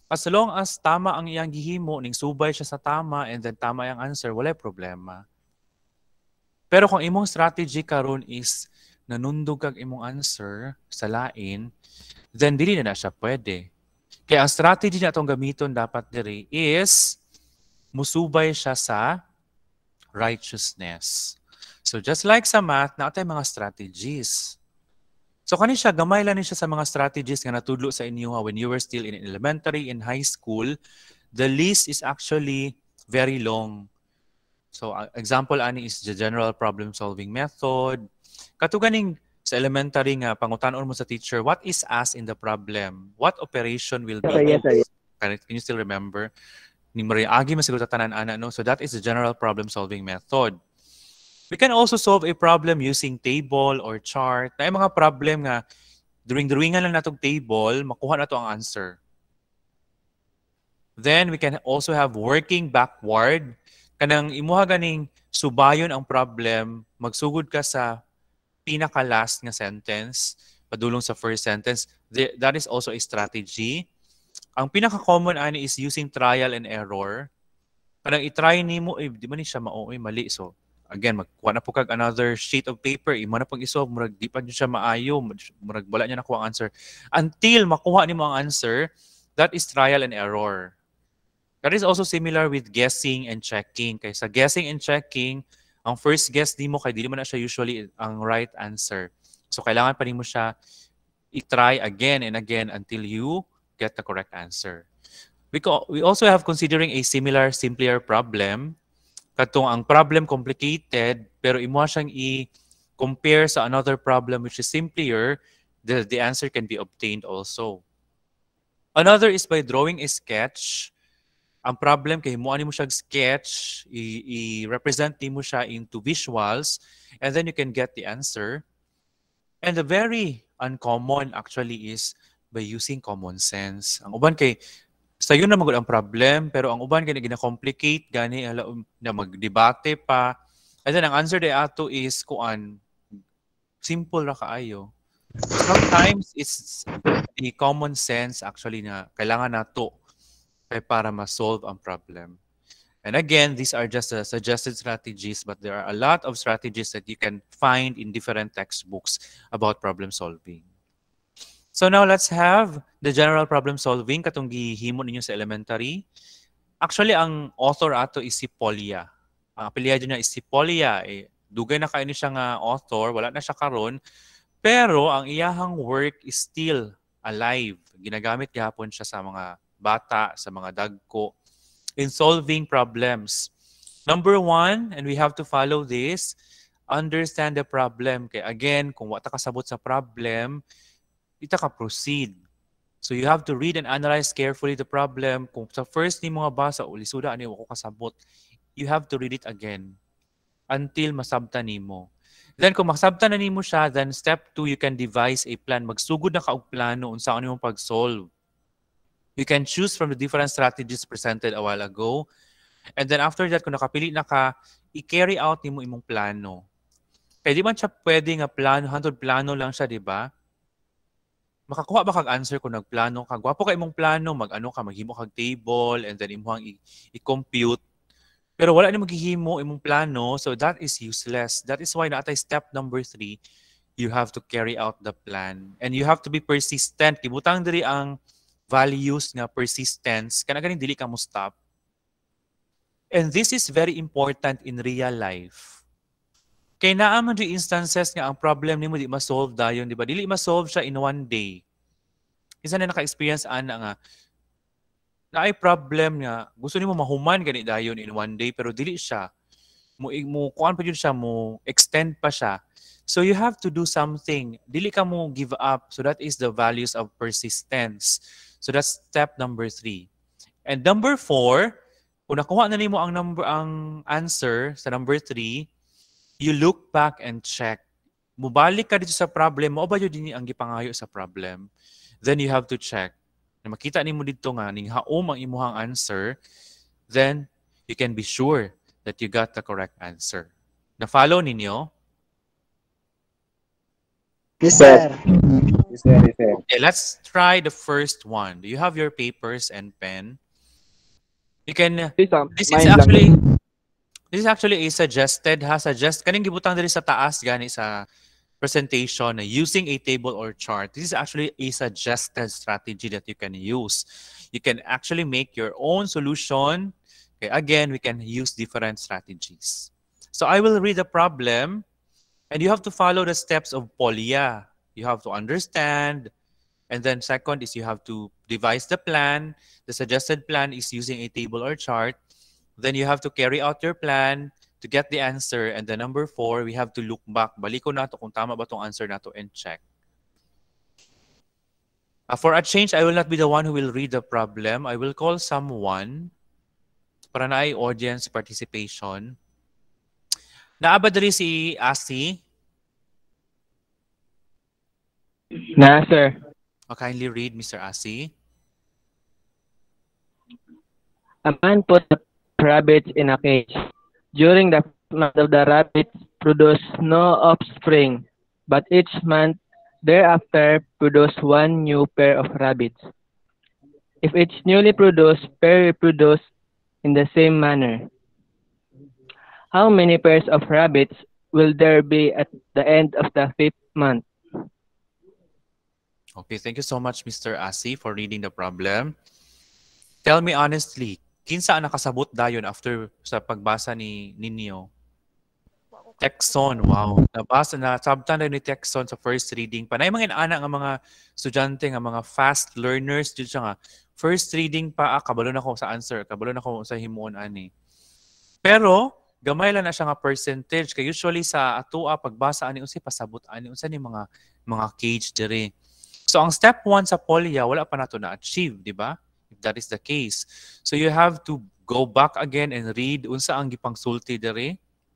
Speaker 1: As long as tama ang iyang gihimo, ning subay siya sa tama, and then tama ang answer, wala problema. Pero kung imong strategy karon is nanundog kag imong answer sa lain, then dili na, na siya pwede. Kaya ang strategy na itong gamiton dapat diri is musubay siya sa righteousness. So just like sa math, naatay mga strategies. So kani siya, gamay lang ni siya sa mga strategies nga natudlo sa inyo ha, when you were still in elementary, in high school. The list is actually very long. So uh, example ani is the general problem solving method. Katuganing sa elementary nga pangutanon mo sa teacher, what is asked in the problem? What operation will be
Speaker 5: Sir, yes, sir.
Speaker 1: used? Can, can you still remember? Ni Maria Agi masiguro tanan ana no. So that is the general problem solving method. We can also solve a problem using table or chart. Na mga problem nga during duringan lang natong table, makuha na to ang answer. Then we can also have working backward. Kanang imuha ganing subayon ang problem, magsugod ka sa pinaka-last nga sentence, padulong sa first sentence. That is also a strategy. Ang pinaka-common ani is using trial and error. Kanang i-try nimo, eh, di ba ni siya mao, eh, mali. So, again, magkuha na po kag another sheet of paper, imo na pang isolve, murag di pa siya maayo, murag wala niya nakuha ang answer. Until makuha nimo ang answer, that is trial and error. That is also similar with guessing and checking. Kaya sa guessing and checking, ang first guess nimo kay dili man na siya usually ang right answer. So kailangan pa nimo siya i-try again and again until you get the correct answer. We, we also have considering a similar, simpler problem. Katong ang problem complicated, pero imo siyang i-compare sa another problem which is simpler, the, the answer can be obtained also. Another is by drawing a sketch. Ang problem kay himuan nimo siya sketch, i-represent nimo siya into visuals, and then you can get the answer. And the very uncommon actually is by using common sense. Ang uban kay sayo na magud ang problem, pero ang uban gani gina-complicate gani na magdebate pa. And then ang answer day ato is kuan simple ra kaayo. Sometimes it's the common sense actually na kailangan nato kay para ma-solve ang problem. And again, these are just uh, suggested strategies, but there are a lot of strategies that you can find in different textbooks about problem solving. So now let's have the general problem solving katong gihimo ninyo sa elementary. Actually, ang author ato is si Polya. Ang apelyido niya is si Polya. Eh, dugay na kayo ni siya nga author, wala na siya karon. Pero ang iyahang work is still alive. Ginagamit gihapon siya sa mga bata, sa mga dagko, in solving problems. Number one, and we have to follow this, understand the problem. Kaya again, kung wata kasabot sa problem, ita ka proceed. So you have to read and analyze carefully the problem. Kung sa first ni mga basa, uli suda ani wako kasabot, you have to read it again until masabtan nimo. Then kung masabtan na nimo siya, then step two, you can devise a plan. Magsugod na ka og plano unsa ano imong pag-solve. You can choose from the different strategies presented a while ago. And then after that, kung nakapili na ka, i-carry out nimo imong plano. Kaya di man siya pwede nga plano, hantod plano lang siya, di ba? Makakuha ba kag answer kung nagplano ka? Gwapo ka imong plano, mag-ano ka, maghimo kag table, and then imuhang i-compute. Pero wala ni maghihimo imong plano, so that is useless. That is why naatay step number three, you have to carry out the plan. And you have to be persistent. Kibutang diri ang values nga persistence. Kana ganing dili ka mo stop. And this is very important in real life. Kaya naaman di instances nga ang problem nimo di ma-solve dayon, di ba? Dili ma-solve siya in one day. Isa na naka-experience ana nga na ay problem nga gusto nimo mahuman gani dayon in one day pero dili siya. Mo mo kuan pa jud siya, mo extend pa siya. So you have to do something. Dili ka mo give up. So that is the values of persistence. So that's step number three. And number four, kung nakuha na nimo ang number ang answer sa number three, you look back and check. Mubalik ka dito sa problem, mo ba yun ang gipangayo sa problem? Then you have to check. Na makita nimo dito nga, ning haom ang imuhang answer, then you can be sure that you got the correct answer. Na-follow ninyo?
Speaker 5: Yes, sir.
Speaker 4: Yes, sir. Yes, sir.
Speaker 1: Okay, let's try the first one. Do you have your papers and pen? You can,
Speaker 9: This, um,
Speaker 1: this is
Speaker 9: mind lang.
Speaker 1: actually, this is actually a suggested, ha, suggest, kaning gibutang diri sa taas, gani sa presentation, na using a table or chart. This is actually a suggested strategy that you can use. You can actually make your own solution. Okay, again, we can use different strategies. So I will read the problem, and you have to follow the steps of Polya. You have to understand, and then second is you have to devise the plan. The suggested plan is using a table or chart. Then you have to carry out your plan to get the answer. And then number four, we have to look back. Baliko na to kung tama ba tong answer na to and check. Uh, for a change, I will not be the one who will read the problem. I will call someone para na ay audience participation. Naabad diri si Asi.
Speaker 5: Na, sir.
Speaker 1: I'll kindly read, Mister Asi.
Speaker 5: A man put the rabbits in a cage. During the first month of the rabbits produced no offspring, but each month thereafter produced one new pair of rabbits. If each newly produced pair reproduced in the same manner, how many pairs of rabbits will there be at the end of the fifth month?
Speaker 1: Okay, thank you so much, Mister Asi, for reading the problem. Tell me honestly, kinsa ang nakasabot dayon after sa pagbasa ni ninyo? Texon, wow. Nabasa na, sabtan na ni Texon sa first reading. Panay mga inana nga mga estudyante, nga mga fast learners, dito siya nga, first reading pa, ah, kabalo na ko sa answer, kabalo na ko sa himuon ani. Pero, gamay lang na siya nga percentage. Kaya usually sa atua, pagbasa ani, unsa pasabot ani, unsa ni mga mga cage diri. So, ang step one sa Polya, wala pa na ito na-achieve, di ba? If that is the case. So, you have to go back again and read unsa ang gipangsulti diri.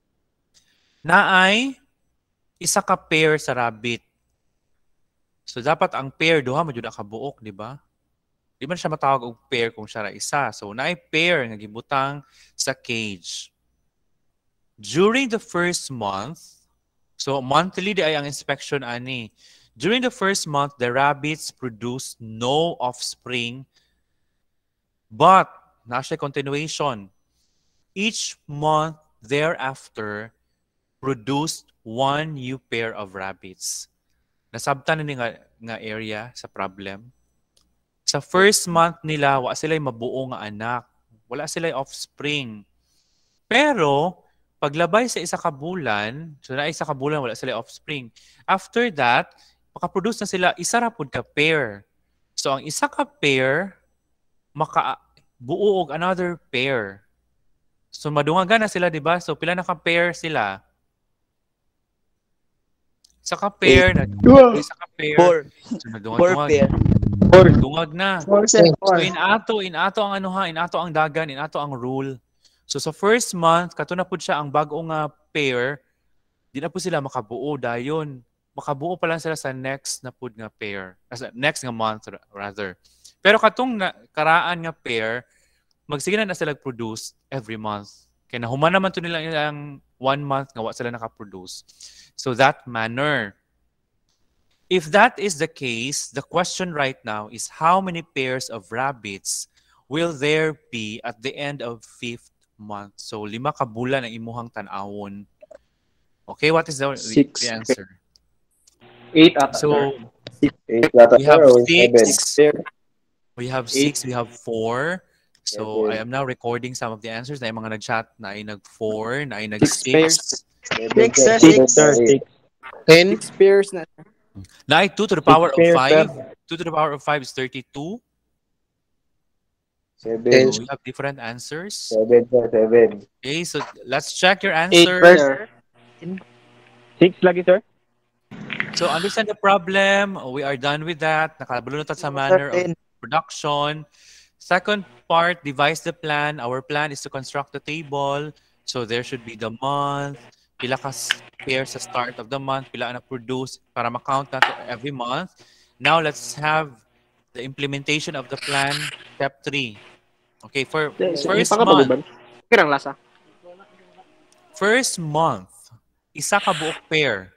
Speaker 1: Naay isa ka pair sa rabbit. So, dapat ang pair, duha mo ka buok, di ba? Di man siya matawag og pair kung siya ra isa. So, naay pair nga gibutang sa cage. During the first month, so monthly di ay ang inspection ani. During the first month, the rabbits produced no offspring, but nasa continuation. Each month thereafter produced one new pair of rabbits. Nasabtan ni nga, nga area sa problem. Sa first month nila, wala sila mabuo nga anak. Wala sila offspring. Pero, paglabay sa isa ka bulan, so na isa ka bulan, wala sila offspring. After that, makaproduce na sila, isa ra pud ka pair. So, ang isa ka pair, makabuo og another pair. So, madungagan na sila, di ba? So, pila na ka pair sila? Isa ka pair, na, isa ka pair.
Speaker 7: Four.
Speaker 1: So, nadungag,
Speaker 7: Four
Speaker 1: dungag.
Speaker 7: pair.
Speaker 1: Dungag na.
Speaker 9: Four, sir.
Speaker 1: So, inato, inato ang ano ha, inato ang dagan, inato ang rule. So, sa first month, kato na po siya ang bagong nga pair, di na po sila makabuo dayon. Makabuo pa lang sila sa next na pud nga pair. As next nga month rather. Pero katong na, karaan nga pair, magsige na na sila produce every month. Kaya nahuman naman to nila yung one month nga wa sila nakaproduce. So that manner. If that is the case, the question right now is how many pairs of rabbits will there be at the end of fifth month? So lima ka bulan ang imuhang tan-awon. Okay, what is the,
Speaker 4: Six.
Speaker 1: the answer?
Speaker 4: Eight ata.
Speaker 1: So
Speaker 4: Eight ata.
Speaker 1: we have
Speaker 4: or
Speaker 1: six.
Speaker 4: seven.
Speaker 1: We have
Speaker 4: Eight.
Speaker 1: six, we have four. So
Speaker 4: Seven.
Speaker 1: I am now recording some of the answers. Na yung mga nag-chat na ay nag-four, na ay
Speaker 4: Six
Speaker 1: nag-six.
Speaker 4: pairs.
Speaker 7: Six, sir,
Speaker 5: Six,
Speaker 7: six.
Speaker 5: sir. Six.
Speaker 9: Ten.
Speaker 4: Six pairs na.
Speaker 1: Na ay two to the power of
Speaker 5: pairs,
Speaker 1: five. two to the power of five is thirty-two.
Speaker 4: Seven.
Speaker 1: So we have different answers.
Speaker 4: Seven, sir. Seven.
Speaker 1: Okay, so let's check your
Speaker 9: Eight
Speaker 1: answers.
Speaker 9: pairs.
Speaker 5: Six lagi, sir.
Speaker 1: So understand the problem. We are done with that. Nakabalo na tayo sa manner of production. Second part, devise the plan. Our plan is to construct the table. So there should be the month. Pila ka pair sa start of the month. Pila na produce para makount na to every month. Now let's have the implementation of the plan. Step three. Okay, for first month.
Speaker 9: Kirang lasa.
Speaker 1: First month, isa ka buok pair.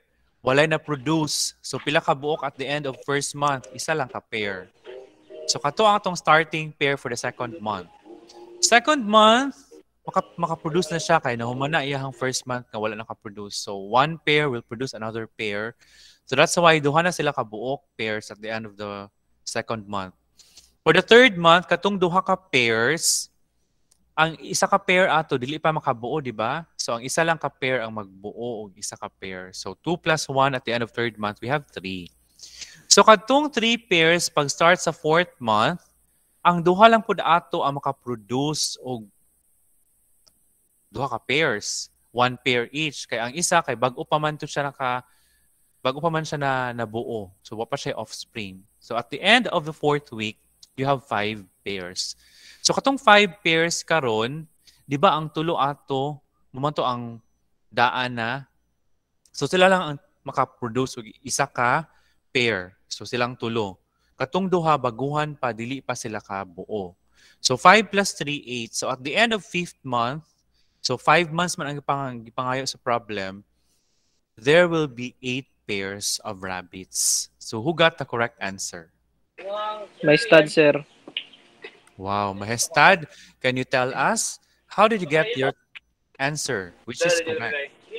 Speaker 1: walay na produce. So pila ka buok at the end of first month, isa lang ka pair. So kato ang atong starting pair for the second month. Second month, maka maka-produce na siya kay nahuman na iyang first month nga wala naka-produce. So one pair will produce another pair. So that's why duha na sila ka buok pairs at the end of the second month. For the third month, katong duha ka pairs, ang isa ka pair ato dili pa makabuo, di ba? So ang isa lang ka pair ang magbuo og isa ka pair. So two plus one at the end of third month, we have three. So katong three pairs pag start sa fourth month, ang duha lang pud ato ang maka-produce og duha ka pairs, one pair each. Kay ang isa kay bag-o pa man to siya naka bag-o pa man siya na nabuo. So wa pa siya offspring. So at the end of the fourth week, you have five pairs. So katong five pairs karon, di ba ang tulo ato, mumanto ang daan na. So sila lang ang maka-produce og isa ka pair. So silang tulo. Katong duha baguhan pa dili pa sila ka buo. So five plus three, eight. So at the end of fifth month, so five months man ang gipang gipangayo sa problem, there will be eight pairs of rabbits. So who got the correct answer?
Speaker 9: May stud, sir.
Speaker 1: Wow, Mahestad, can you tell us how did you get your answer, which is correct?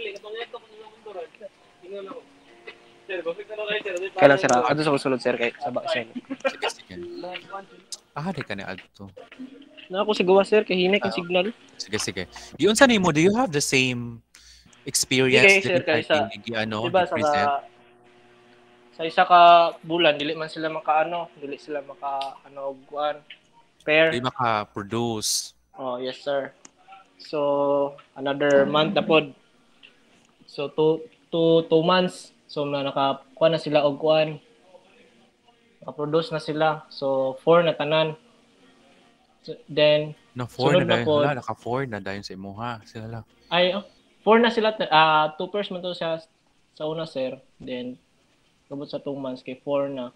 Speaker 9: Kailan, sir? Ano sa kusulod, sir? Kay sabak, sir.
Speaker 1: Sige, sige. Ah, di ka ni Adto.
Speaker 9: Na ako sigawa, sir. Kay hinek ang signal.
Speaker 1: Sige, sige. Yun sa nimo, do you have the same experience?
Speaker 9: Sige, sir, kay sa-
Speaker 1: ano,
Speaker 9: Diba, sa
Speaker 1: present?
Speaker 9: ka, sa isa ka bulan, dili man sila makaano, dili sila maka ano guan pair.
Speaker 1: Di maka-produce.
Speaker 9: Oh, yes, sir. So, another month na pod. So, two, two, two months. So, na nakakuha na sila og kuan. Nakaproduce na sila. So, four na tanan. So, then,
Speaker 1: Na four na
Speaker 9: sunod na
Speaker 1: dahil.
Speaker 9: pod.
Speaker 1: Wala, naka-four na dahil sa imuha. Sila lang.
Speaker 9: Ay, oh, four na sila. Ah, two pairs man to siya sa una, sir. Then, pag-abot sa two months, kay four na.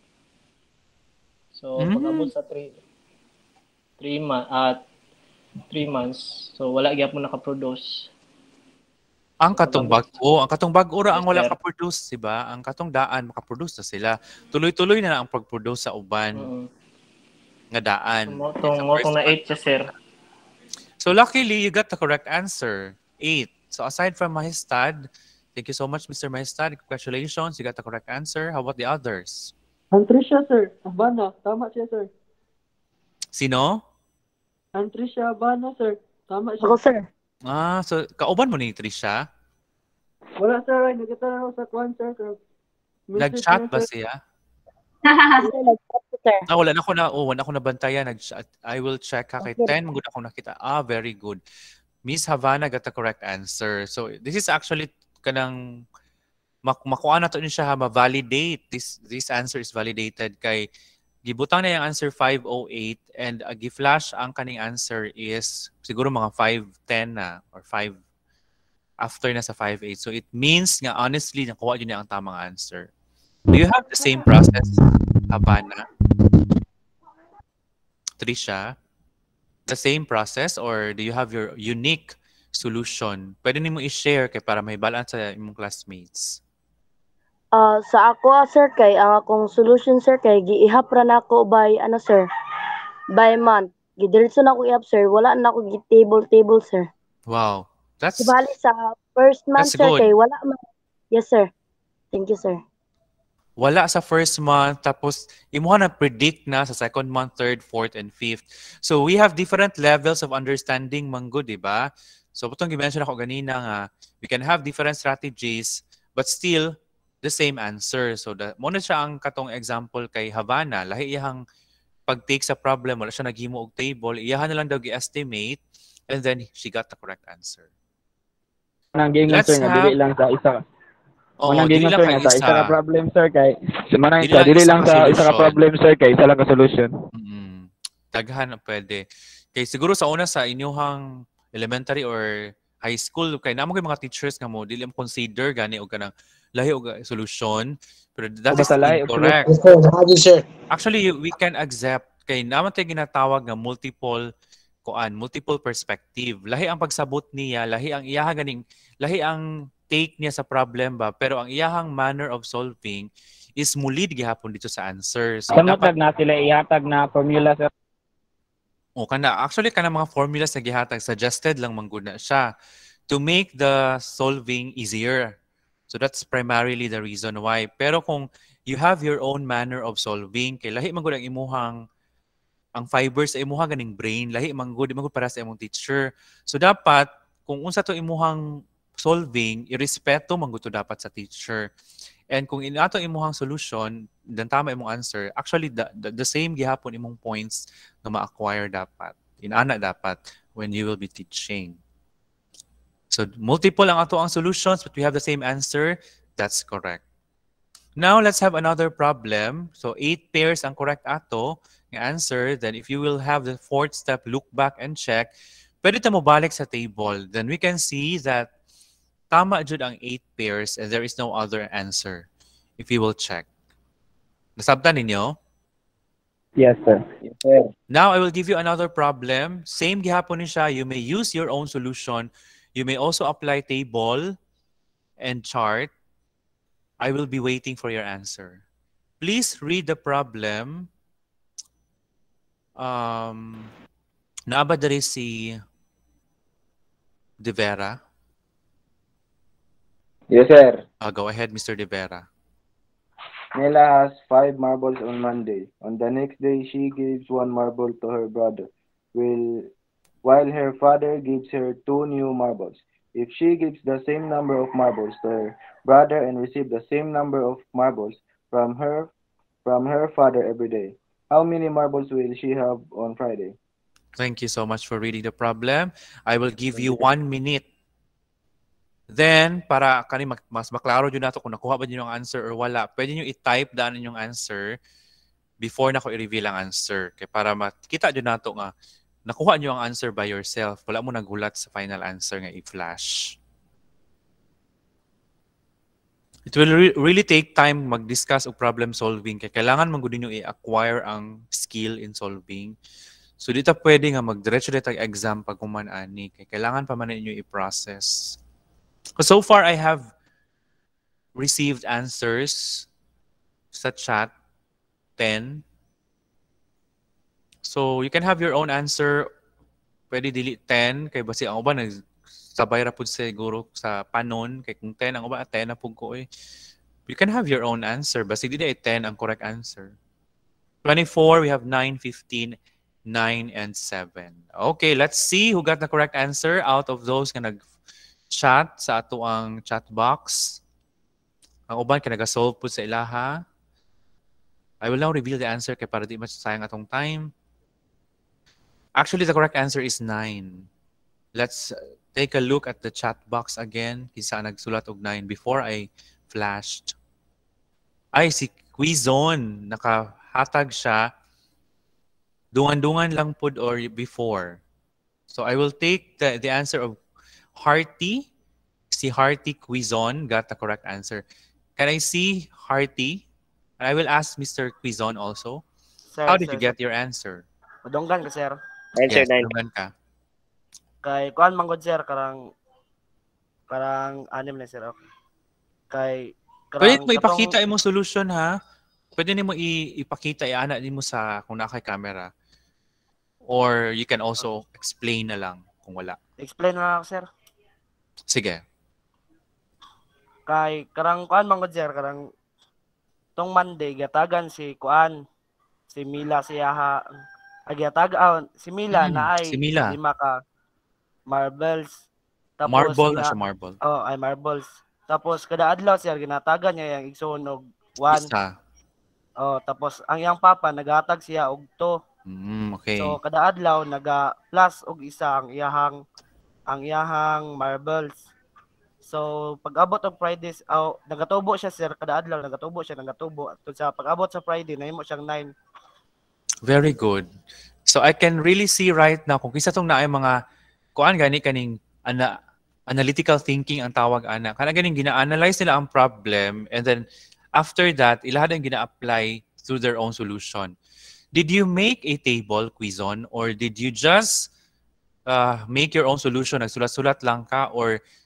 Speaker 9: So,
Speaker 1: Mm.
Speaker 9: pag-abot sa three, three months, at three months, so wala gyapon naka-produce.
Speaker 1: Ang katong bag-o, ang katong bag-o ra ang
Speaker 9: Yes,
Speaker 1: wala
Speaker 9: sir.
Speaker 1: ka-produce, di ba? Ang katong daan maka-produce na sila. Tuloy-tuloy na ang pag-produce sa uban
Speaker 9: Mm.
Speaker 1: nga daan.
Speaker 9: Mo
Speaker 1: Sa
Speaker 9: tong mo
Speaker 1: first
Speaker 9: tong na
Speaker 1: month.
Speaker 9: eight siya, sir.
Speaker 1: So luckily, you got the correct answer. Eight. So aside from Mahestad, thank you so much, Mister Mahestad. Congratulations, you got the correct answer. How about the others?
Speaker 8: Antricia, sir. Habana. Tama siya, sir.
Speaker 1: Sino?
Speaker 8: Antricia Habana, sir. Tama siya.
Speaker 2: Ako, sir.
Speaker 1: Ah, so kauban mo ni Trisha?
Speaker 8: Wala, sir. Ay, nagkita na ako sa kwan, sir. Kaya- message
Speaker 1: Nag-chat
Speaker 8: niya,
Speaker 1: ba
Speaker 8: sir.
Speaker 1: siya?
Speaker 2: Sir.
Speaker 1: Ah, wala na ako na, oh, wala ako na bantayan. Nag-chat. I will check ha. Kay
Speaker 2: Okay.
Speaker 1: ten, magod ako nakita. Ah, very good. Miss Havana got the correct answer. So this is actually kanang mak makuha na to ni siya ha, ma-validate. This this answer is validated kay gibutang na yung answer five oh eight and uh, gi-flash ang kaning answer is siguro mga five ten na or five after na sa five eight. So it means nga honestly nakuha yun na ang tamang answer. Do you have the same process, Havana? Trisha? The same process or do you have your unique solution? Pwede nimo i-share kay para may balance sa imong classmates.
Speaker 10: Ah, sa ako, sir, kay ang akong solution, sir, kay giihap ra nako by ano, sir, by month. Gidiretso na ako ihap, sir. Wala na ako gi-table table, sir.
Speaker 1: Wow. That's
Speaker 10: Bali sa first month,
Speaker 1: That's
Speaker 10: sir,
Speaker 1: good.
Speaker 10: kay wala man. Yes, sir. Thank you, sir.
Speaker 1: wala sa first month tapos imuha na predict na sa second month, third, fourth and fifth. So we have different levels of understanding manggo, di ba? So putong gi-mention ako ganina nga we can have different strategies but still the same answer. So the mo na siya ang katong example kay Havana, lahi iyang pag-take sa problem, wala siya naghimo og table, iyahan na lang daw gi-estimate and then she got the correct answer.
Speaker 5: Manang game
Speaker 1: Let's
Speaker 5: sir nga
Speaker 1: have-
Speaker 5: dili lang sa isa.
Speaker 1: Oo,
Speaker 5: Manang
Speaker 1: dili
Speaker 5: game
Speaker 1: lang
Speaker 5: sir
Speaker 1: kay
Speaker 5: nga sa isa
Speaker 1: isa.
Speaker 5: ka problem sir kay manang
Speaker 1: Dili
Speaker 5: isa
Speaker 1: lang
Speaker 5: dili
Speaker 1: isa
Speaker 5: lang
Speaker 1: ka
Speaker 5: sa isa ka
Speaker 1: solution.
Speaker 5: problem sir kay isa lang ka solution.
Speaker 1: Mm. Daghan na pwede. Kay siguro sa una sa inyong elementary or high school kay namo kay mga teachers nga mo dili mo consider gani og kanang lahi og solution pero that is
Speaker 5: Basta lahi og
Speaker 1: incorrect.
Speaker 3: sir.
Speaker 1: Actually, we can accept kay naman tayo ginatawag nga multiple kuan, multiple perspective. Lahi ang pagsabot niya, lahi ang iyaha ganing, lahi ang take niya sa problem ba, pero ang iyahang manner of solving is mulid gihapon dito sa answer. So dapat
Speaker 5: na sila ihatag na formula, sir.
Speaker 1: o kana actually kana mga formulas na gihatag suggested lang mangguna siya to make the solving easier. So that's primarily the reason why. Pero kung you have your own manner of solving, kay lahi man gud ang imuhang ang fibers sa imuha ganing brain, lahi man gud man gud para sa imong teacher. So dapat kung unsa to imuhang solving, irespeto man gud to dapat sa teacher. And kung inato imuhang solution, then tama imong answer, actually the, the, the same gihapon imong points na ma-acquire dapat. Inana dapat when you will be teaching. So multiple ang ato ang solutions but we have the same answer. That's correct. Now let's have another problem. So eight pairs ang correct ato nga answer. Then if you will have the fourth step, look back and check. Pwede ta mo balik sa table. Then we can see that tama jud ang eight pairs and there is no other answer. If you will check. Nasabtan ninyo?
Speaker 5: Yes, sir.
Speaker 4: Yes, sir.
Speaker 1: Now I will give you another problem. Same gihapon ni siya. You may use your own solution. You may also apply table and chart. I will be waiting for your answer. Please read the problem. Um, naaba diri si De Vera.
Speaker 4: Yes, sir.
Speaker 1: Uh, go ahead, Mister De Vera.
Speaker 4: Nela has five marbles on Monday. On the next day, she gives one marble to her brother, will, while her father gives her two new marbles. If she gives the same number of marbles to her brother and receives the same number of marbles from her from her father every day, how many marbles will she have on Friday?
Speaker 1: Thank you so much for reading the problem. I will give you one minute. Then, para kani mas maklaro dyan nato kung nakuha ba niyo ang answer or wala, pwede niyo i-type daan yung answer before na ko i-reveal ang answer. Kaya para makita dyan nato nga, nakuha niyo ang answer by yourself. Wala mo naghulat sa final answer nga i-flash. It will re really take time mag-discuss o problem solving. Kaya kailangan man gud niyo i-acquire ang skill in solving. So dito pwede nga mag-diretso dito exam pag kuman ani. Kaya kailangan pa man ninyo i-process. So far, I have received answers sa chat, ten. So you can have your own answer. Pwede delete ten. Kaya basi ang uba nagsabay ra pud siguro sa panon. Kaya kung ten ang uba, ten na pud ko eh. You can have your own answer. Basi di na ten ang correct answer. twenty-four, we have nine, fifteen, nine, and seven. Okay, let's see who got the correct answer out of those nga nag chat sa ato ang chat box. Ang uban kay naga-solve po sa ilaha. I will now reveal the answer kay para di masayang atong time. Actually, the correct answer is nine. Let's take a look at the chat box again. Kisa nagsulat og nine before I flashed. Ay, si Quizon. Nakahatag siya. Dungan-dungan lang pod or before. So I will take the, the answer of Hearty. Si Hearty Quizon got the correct answer. Can I see Hearty? And I will ask Mister Quizon also.
Speaker 8: Sir,
Speaker 1: How did
Speaker 8: sir,
Speaker 1: you get your answer?
Speaker 8: Madunggan ka, sir.
Speaker 6: Answer
Speaker 1: Yes,
Speaker 6: nine.
Speaker 1: naman ka.
Speaker 8: Kay kuan manggod, sir, karang karang anim na, sir. Okay. Kay
Speaker 1: Pwede mo
Speaker 8: katong-
Speaker 1: ipakita imong solution ha? Pwede nimo i- ipakita iana nimo sa kung naa kay camera. Or you can also explain na lang kung wala.
Speaker 8: Explain na ako, sir.
Speaker 1: Sige.
Speaker 8: Kay karang kuan manggod, sir, karang tong Monday gatagan si kuan si Mila siya agyatag ah, si Mila
Speaker 1: Mm,
Speaker 8: na ay
Speaker 1: si Mila.
Speaker 8: lima ka marbles.
Speaker 1: Marble na
Speaker 8: gina-
Speaker 1: siya, marble.
Speaker 8: Oh, ay marbles. Tapos kada adlaw siya ginatagan niya yung igsunog one.
Speaker 1: Isa.
Speaker 8: Oh, tapos ang iyang papa naghatag siya og two.
Speaker 1: Mm, okay.
Speaker 8: So kada adlaw naga plus og isa ang iyahang ang iyahang marbles. So pag-abot og Friday, oh, nagatubo siya sir kada adlaw nagatubo siya nagatubo. At sa pag-abot sa Friday nahimo siyang nine.
Speaker 1: Very good. So I can really see right now kung kisa tong naay mga kuan gani kaning ana analytical thinking ang tawag ana. Kana ganing gina-analyze nila ang problem and then after that ilahad ang gina-apply to their own solution. Did you make a table, Quizon, or did you just uh, make your own solution? Nagsulat-sulat lang ka or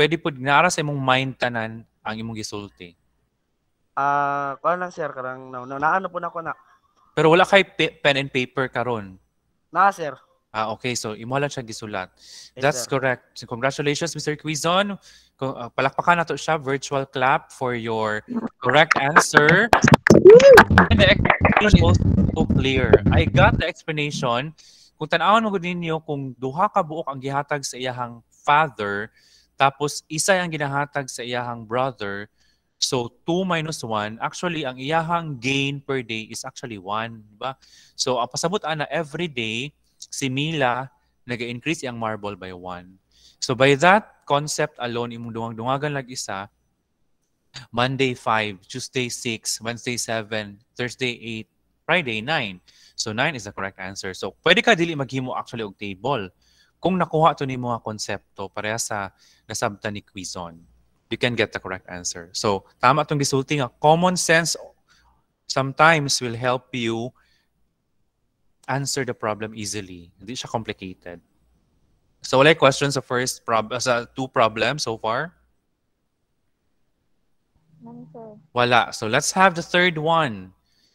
Speaker 1: pwede po nara sa imong mind tanan ang imong gisulti.
Speaker 8: Ah, kuan lang sir karang na, na, naano po na ko na.
Speaker 1: Pero wala kay pe- pen and paper karon.
Speaker 8: Na sir.
Speaker 1: Ah, okay. So, imo lang siya gisulat.
Speaker 8: Yes,
Speaker 1: That's
Speaker 8: sir.
Speaker 1: correct. So, congratulations, Mister Quizon. Kung, uh, palakpakan nato siya. Virtual clap for your correct answer. And the explanation is also clear. I got the explanation. Kung tanawan mo gud ninyo, kung duha ka buok ang gihatag sa iyahang father, tapos isa ang ginahatag sa iyahang brother, so two minus one, actually, ang iyahang gain per day is actually one. Diba? So, ang pasabot na every day, si Mila nag-increase iyang marble by one. So by that concept alone, imong dungag-dungagan lag isa, Monday five, Tuesday six, Wednesday seven, Thursday eight, Friday nine. So nine is the correct answer. So pwede ka dili maghimo actually og table. Kung nakuha to nimo nga konsepto pareha sa nasabtan ni Quizon, you can get the correct answer. So tama tong gisulti nga common sense sometimes will help you answer the problem easily. Hindi siya complicated. So, wala questions sa first prob sa two problems so far?
Speaker 2: None, sir.
Speaker 1: Wala. So, let's have the third one.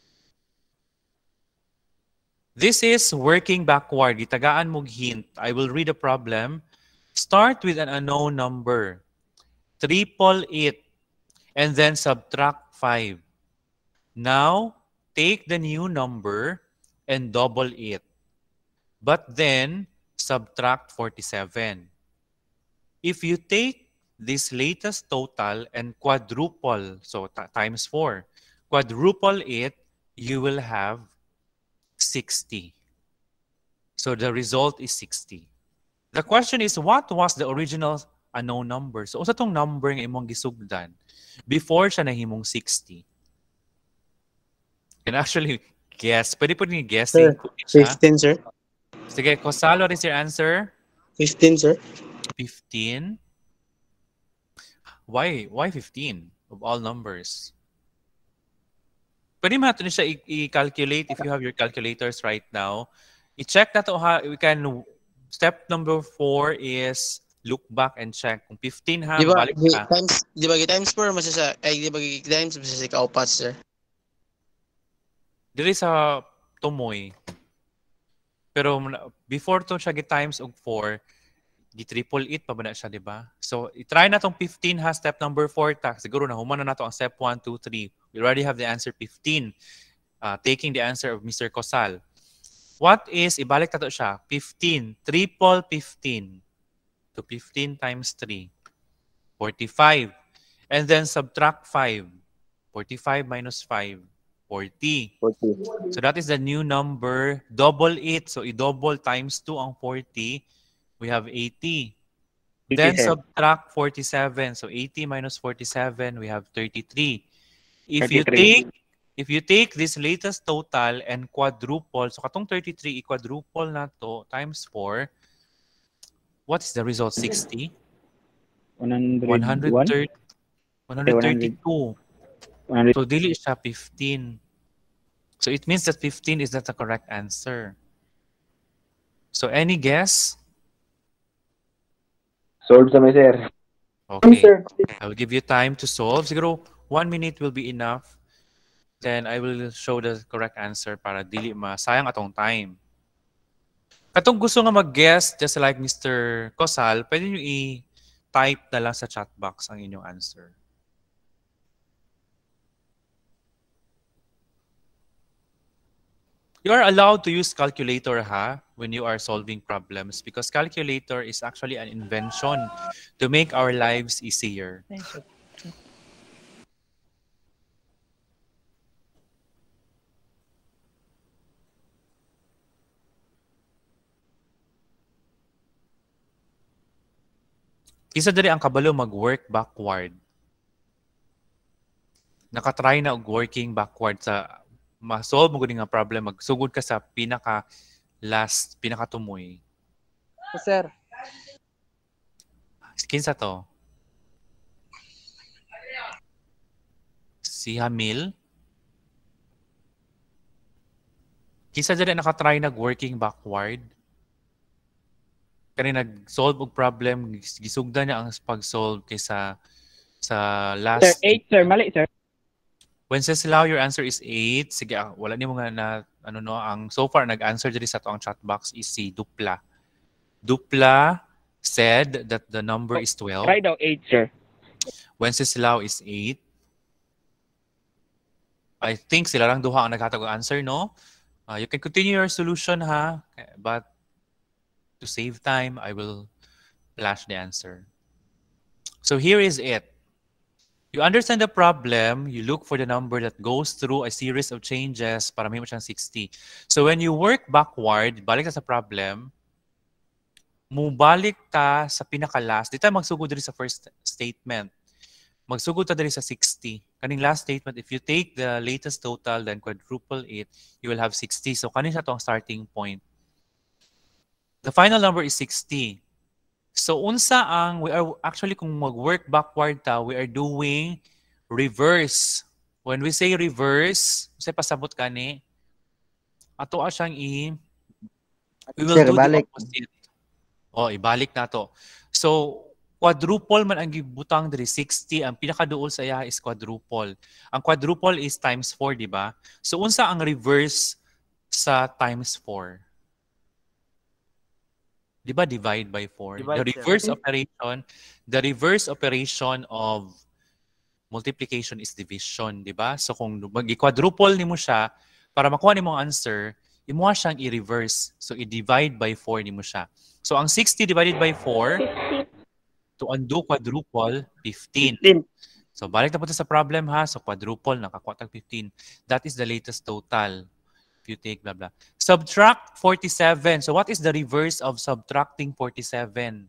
Speaker 1: This is working backward. Gitagaan mong hint. I will read the problem. Start with an unknown number. Triple it. And then subtract five. Now, take the new number and double it. But then, subtract forty-seven. If you take this latest total and quadruple, so times four, quadruple it, you will have sixty. So the result is sixty. The question is, what was the original unknown number? So, usa tong number nga imong gisugdan before siya nahimong sixty. You can actually guess. Pwede po niyo guessing.
Speaker 3: Sir, fifteen, sir.
Speaker 1: Sige, Cosal, what is your answer?
Speaker 3: fifteen, sir.
Speaker 1: fifteen? Why? Why fifteen of all numbers? Pwede mo natin siya i-calculate if you have your calculators right now. I-check na to ha. We can, step number four is look back and check. Kung fifteen ha,
Speaker 3: Di ba,
Speaker 1: balik
Speaker 3: di,
Speaker 1: ka.
Speaker 3: times, di ba, times four, masasa, ay, di ba, times, masasa kaupat, sir.
Speaker 1: Dili sa tumoy. Pero before to siya gi-times og four, gi-triple it pa ba na siya, di ba? So, i-try na tong fifteen ha, step number four ta. Siguro na human na nato ang step one, two, three. We already have the answer fifteen. Uh, taking the answer of Mister Cosal. What is, ibalik na to siya, fifteen. Triple fifteen. To fifteen times three. forty-five. And then subtract five. forty-five minus five. forty.
Speaker 6: forty.
Speaker 1: So that is the new number. Double it. So i-double times two ang forty. We have eighty. Then subtract forty-seven. So eighty minus forty-seven, we have thirty-three. If you take if you take this latest total and quadruple, so katong thirty-three i-quadruple na to times four, what is the result? sixty?
Speaker 11: one hundred
Speaker 1: one hundred thirty, one hundred thirty-two. So dili siya fifteen. So it means that fifteen is not the correct answer. So any guess?
Speaker 4: Solve sa may sir.
Speaker 1: Okay. I will give you time to solve. Siguro one minute will be enough. Then I will show the correct answer para dili masayang atong time. Katong gusto nga mag-guess, just like Mister Cosal, pwede nyo i-type na lang sa chat box ang inyong answer. You are allowed to use calculator ha when you are solving problems because calculator is actually an invention to make our lives easier. Isa dali ang kabalo mag-work backward. Nakatry na og working backward sa ma-solve mo gud nga problem, magsugod ka sa pinaka last, pinaka tumoy.
Speaker 12: Sir.
Speaker 1: Kinsa to? Si Hamil. Kinsa dili nakatry nag working backward? kani nag-solve og problem, gisugdan niya ang pag-solve kaysa sa
Speaker 11: Sir,
Speaker 1: last.
Speaker 11: eight, sir. Mali, sir.
Speaker 1: Wenceslao, your answer is eight. Sige, ah, wala nimo nga na ano no, ang so far nag-answer diri sa to ang chat box is si Dupla. Dupla said that the number is twelve.
Speaker 11: Try daw eight, sir.
Speaker 1: Wenceslao is eight. I think sila lang duha ang naghatag og answer, no? Uh, you can continue your solution, ha? But to save time, I will flash the answer. So here is it. You understand the problem, you look for the number that goes through a series of changes para may mo siyang sixty. So when you work backward, balik ka sa problem, mubalik ta sa pinaka-last. Di tayo magsugod diri sa first statement. Magsugod ta diri sa sixty. Kaning last statement, if you take the latest total, then quadruple it, you will have sixty. So kanin sa to ang starting point. The final number is sixty. So unsa ang, we are actually kung mag-work backward ta, we are doing reverse. When we say reverse, say pasabot kani, ato a siyang i, we will
Speaker 7: Sir,
Speaker 1: do
Speaker 7: balik.
Speaker 1: the opposite. Oh, ibalik na to. So, quadruple man ang gibutang diri, sixty. Ang pinakaduol sa iya is quadruple. Ang quadruple is times four, di ba? So, unsa ang reverse sa times four? Di ba divide by four?
Speaker 8: Divide,
Speaker 1: the reverse
Speaker 8: sir.
Speaker 1: operation, the reverse operation of multiplication is division, di ba? So, kung mag-quadruple nimo siya, para makuha nimo ang answer, imo siyang i-reverse. So, i-divide by four nimo siya. So, ang sixty divided by four, to undo quadruple, fifteen. So, balik na po sa problem, ha? So, quadruple, nakakuha tag fifteen. That is the latest total. If you take blah, blah. Subtract forty-seven. So, what is the reverse of subtracting forty-seven?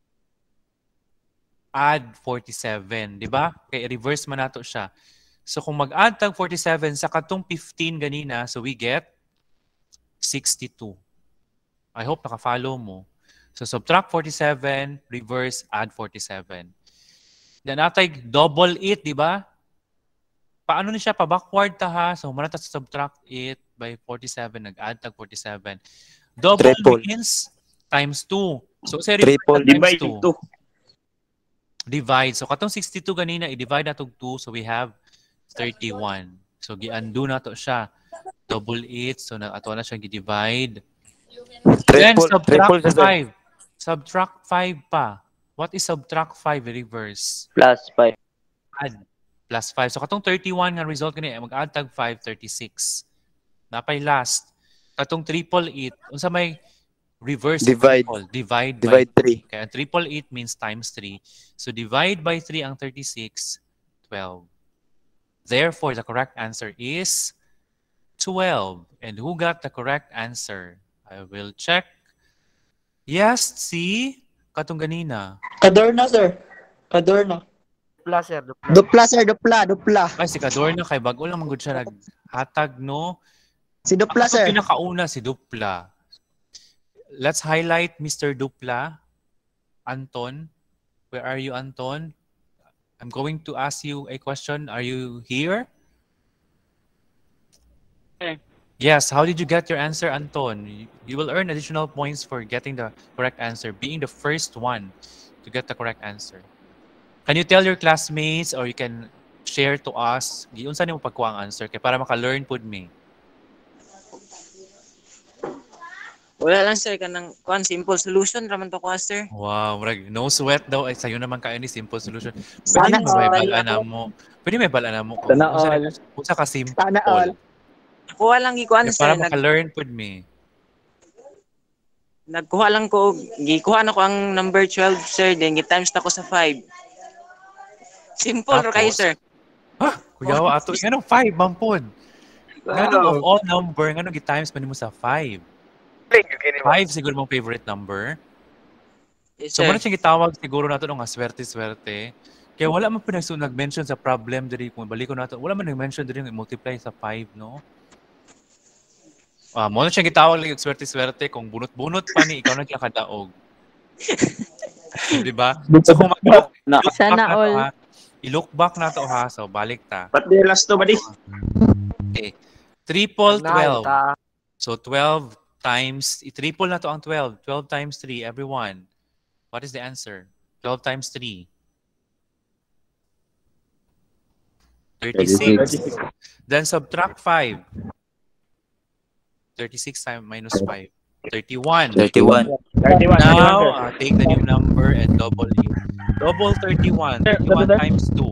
Speaker 1: Add forty-seven. Di ba? Kaya reverse man nato siya. So, kung mag-add tag forty-seven sa katong fifteen ganina, so we get sixty-two. I hope naka-follow mo. So, subtract forty-seven, reverse, add forty-seven. Then, natay double it, di ba? Paano ni siya? Pa-backward ta ha? So, manata sa subtract it by forty-seven, nag-add tag forty-seven. Double
Speaker 6: Triple.
Speaker 1: means times two. So, say
Speaker 6: Triple.
Speaker 1: times
Speaker 6: Divide
Speaker 1: two. Divide. So, katong sixty-two ganina, i-divide na tog two. So, we have thirty-one. So, gi-undo na to siya. Double it. So, na ato na siya gi-divide. Then,
Speaker 6: Triple. Triple
Speaker 1: subtract
Speaker 6: sir.
Speaker 1: five. Subtract five pa. What is subtract five reverse?
Speaker 6: Plus five.
Speaker 1: Add. Plus five. So, katong thirty-one nga result kanina, mag-add tag five, thirty-six. Napay last. Katong triple it. Unsa may reverse
Speaker 6: Divide.
Speaker 1: triple? Divide,
Speaker 6: Divide
Speaker 1: by
Speaker 6: three.
Speaker 1: Kaya triple it means times three. So, divide by three ang thirty-six, twelve. Therefore, the correct answer is twelve. And who got the correct answer? I will check. Yes, see? Katong ganina.
Speaker 7: Kadorna, sir. Kadorna.
Speaker 8: Dupla, sir. Dupla.
Speaker 7: Dupla, sir. Dupla. Dupla.
Speaker 1: Ay, si Cadorna kay bago lang manggod siya naghatag, no?
Speaker 7: Si Dupla,
Speaker 1: Ako
Speaker 7: sir.
Speaker 1: pinakauna si Dupla. Let's highlight Mister Dupla. Anton. Where are you, Anton? I'm going to ask you a question. Are you here?
Speaker 11: Okay.
Speaker 1: Yes. How did you get your answer, Anton? You, you will earn additional points for getting the correct answer, being the first one to get the correct answer. Can you tell your classmates or you can share to us giunsa nimo pagkuha ang answer kay para maka-learn pud me?
Speaker 12: Wala lang sir kanang kuan simple solution raman to ko sir.
Speaker 1: Wow, murag no sweat daw ay sayo naman kayo ni simple solution. Pwede
Speaker 7: Sana
Speaker 1: mo may
Speaker 7: all.
Speaker 1: bal-ana mo. Pwede may bal-ana mo.
Speaker 11: Sana
Speaker 1: Unsa
Speaker 11: all.
Speaker 1: na- Unsa ka simple.
Speaker 7: Sana all.
Speaker 12: Nakuha lang gikuan
Speaker 1: Kaya
Speaker 12: sir.
Speaker 1: para
Speaker 12: Nag,
Speaker 1: maka-learn pud me.
Speaker 12: nagkuha lang ko og- gikuha na ko ang number twelve sir then gi-times na ko sa five. Simple ra kayo
Speaker 1: Tapos?
Speaker 12: sir.
Speaker 1: Ha? Kuya wa ato ngano five man pod. Ngano of all number ngano gi-times man nimo sa five. Five siguro mong favorite number.
Speaker 12: Yes,
Speaker 1: So
Speaker 12: sir.
Speaker 1: mo na siyang gitawag siguro nato nga swerte-swerte. Kaya wala man po nagsu- nag-mention sa problem diri kung baliko nato. Wala man nag-mention diri nga multiply sa five, no? Ah, mo na siyang gitawag lang swerte-swerte kung bunot-bunot pa ni ikaw na kaya kadaog. Di ba? So kung mag-look look back
Speaker 13: Sana
Speaker 1: na to,
Speaker 13: all.
Speaker 1: ha. I-look back na to ha. So balik ta.
Speaker 14: Ba't di last to ba di?
Speaker 1: Okay. Triple
Speaker 8: Nine,
Speaker 1: twelve.
Speaker 8: ta.
Speaker 1: So twelve times, i-triple na to ang twelve. twelve times three, everyone. What is the answer? twelve times three. thirty-six. Then subtract five. thirty-six times minus five. thirty-one.
Speaker 6: thirty-one.
Speaker 11: thirty-one.
Speaker 1: Now, uh, take the new number and double it. Double thirty-one. thirty-one times two.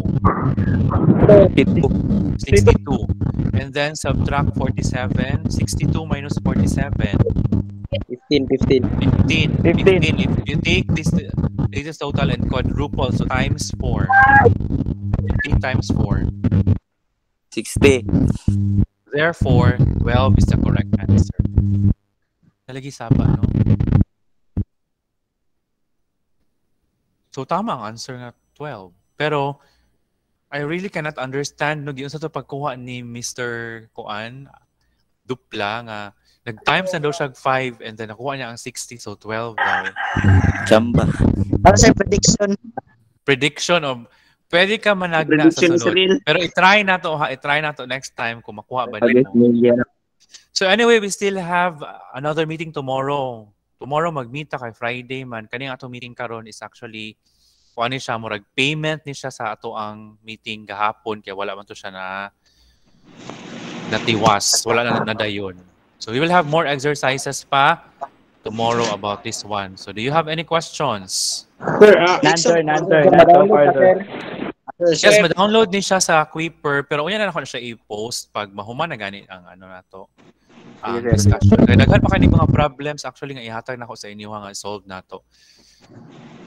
Speaker 1: sixty-two. And then subtract forty-seven. sixty-two minus forty-seven.
Speaker 7: fifteen, fifteen.
Speaker 1: fifteen. fifteen. If you take this, take this total and quadruple, so times four. fifteen times four.
Speaker 6: sixty.
Speaker 1: Therefore, twelve is the correct answer. Nalagi saba, no? So, tama ang answer nga twelve. Pero, I really cannot understand no, yun sa ito pagkuha ni Mister Kuan, dupla nga, nag-times na daw siya five and then nakuha niya ang sixty, so twelve daw.
Speaker 6: Chamba.
Speaker 7: Ano sa prediction?
Speaker 1: Prediction of, pwede ka managna sa sunod. Pero i-try na to ha, i-try na to next time kung makuha ba nito. So anyway, we still have another meeting tomorrow. Tomorrow mag-meet ta kay Friday man. Kaning ato meeting karon is actually kung ano siya, murag payment ni siya sa ato ang meeting gahapon kaya wala man to siya na natiwas. Wala na nadayon. So we will have more exercises pa tomorrow about this one. So do you have any questions?
Speaker 11: Sir, uh, answer, answer, answer.
Speaker 1: Yes, ma-download ni siya sa Quiper pero unya na ako na siya i-post pag mahuman na gani ang ano na to. Ang discussion. Kaya daghan pa kani mga problems actually nga ihatag na ako sa inyo nga solve na to.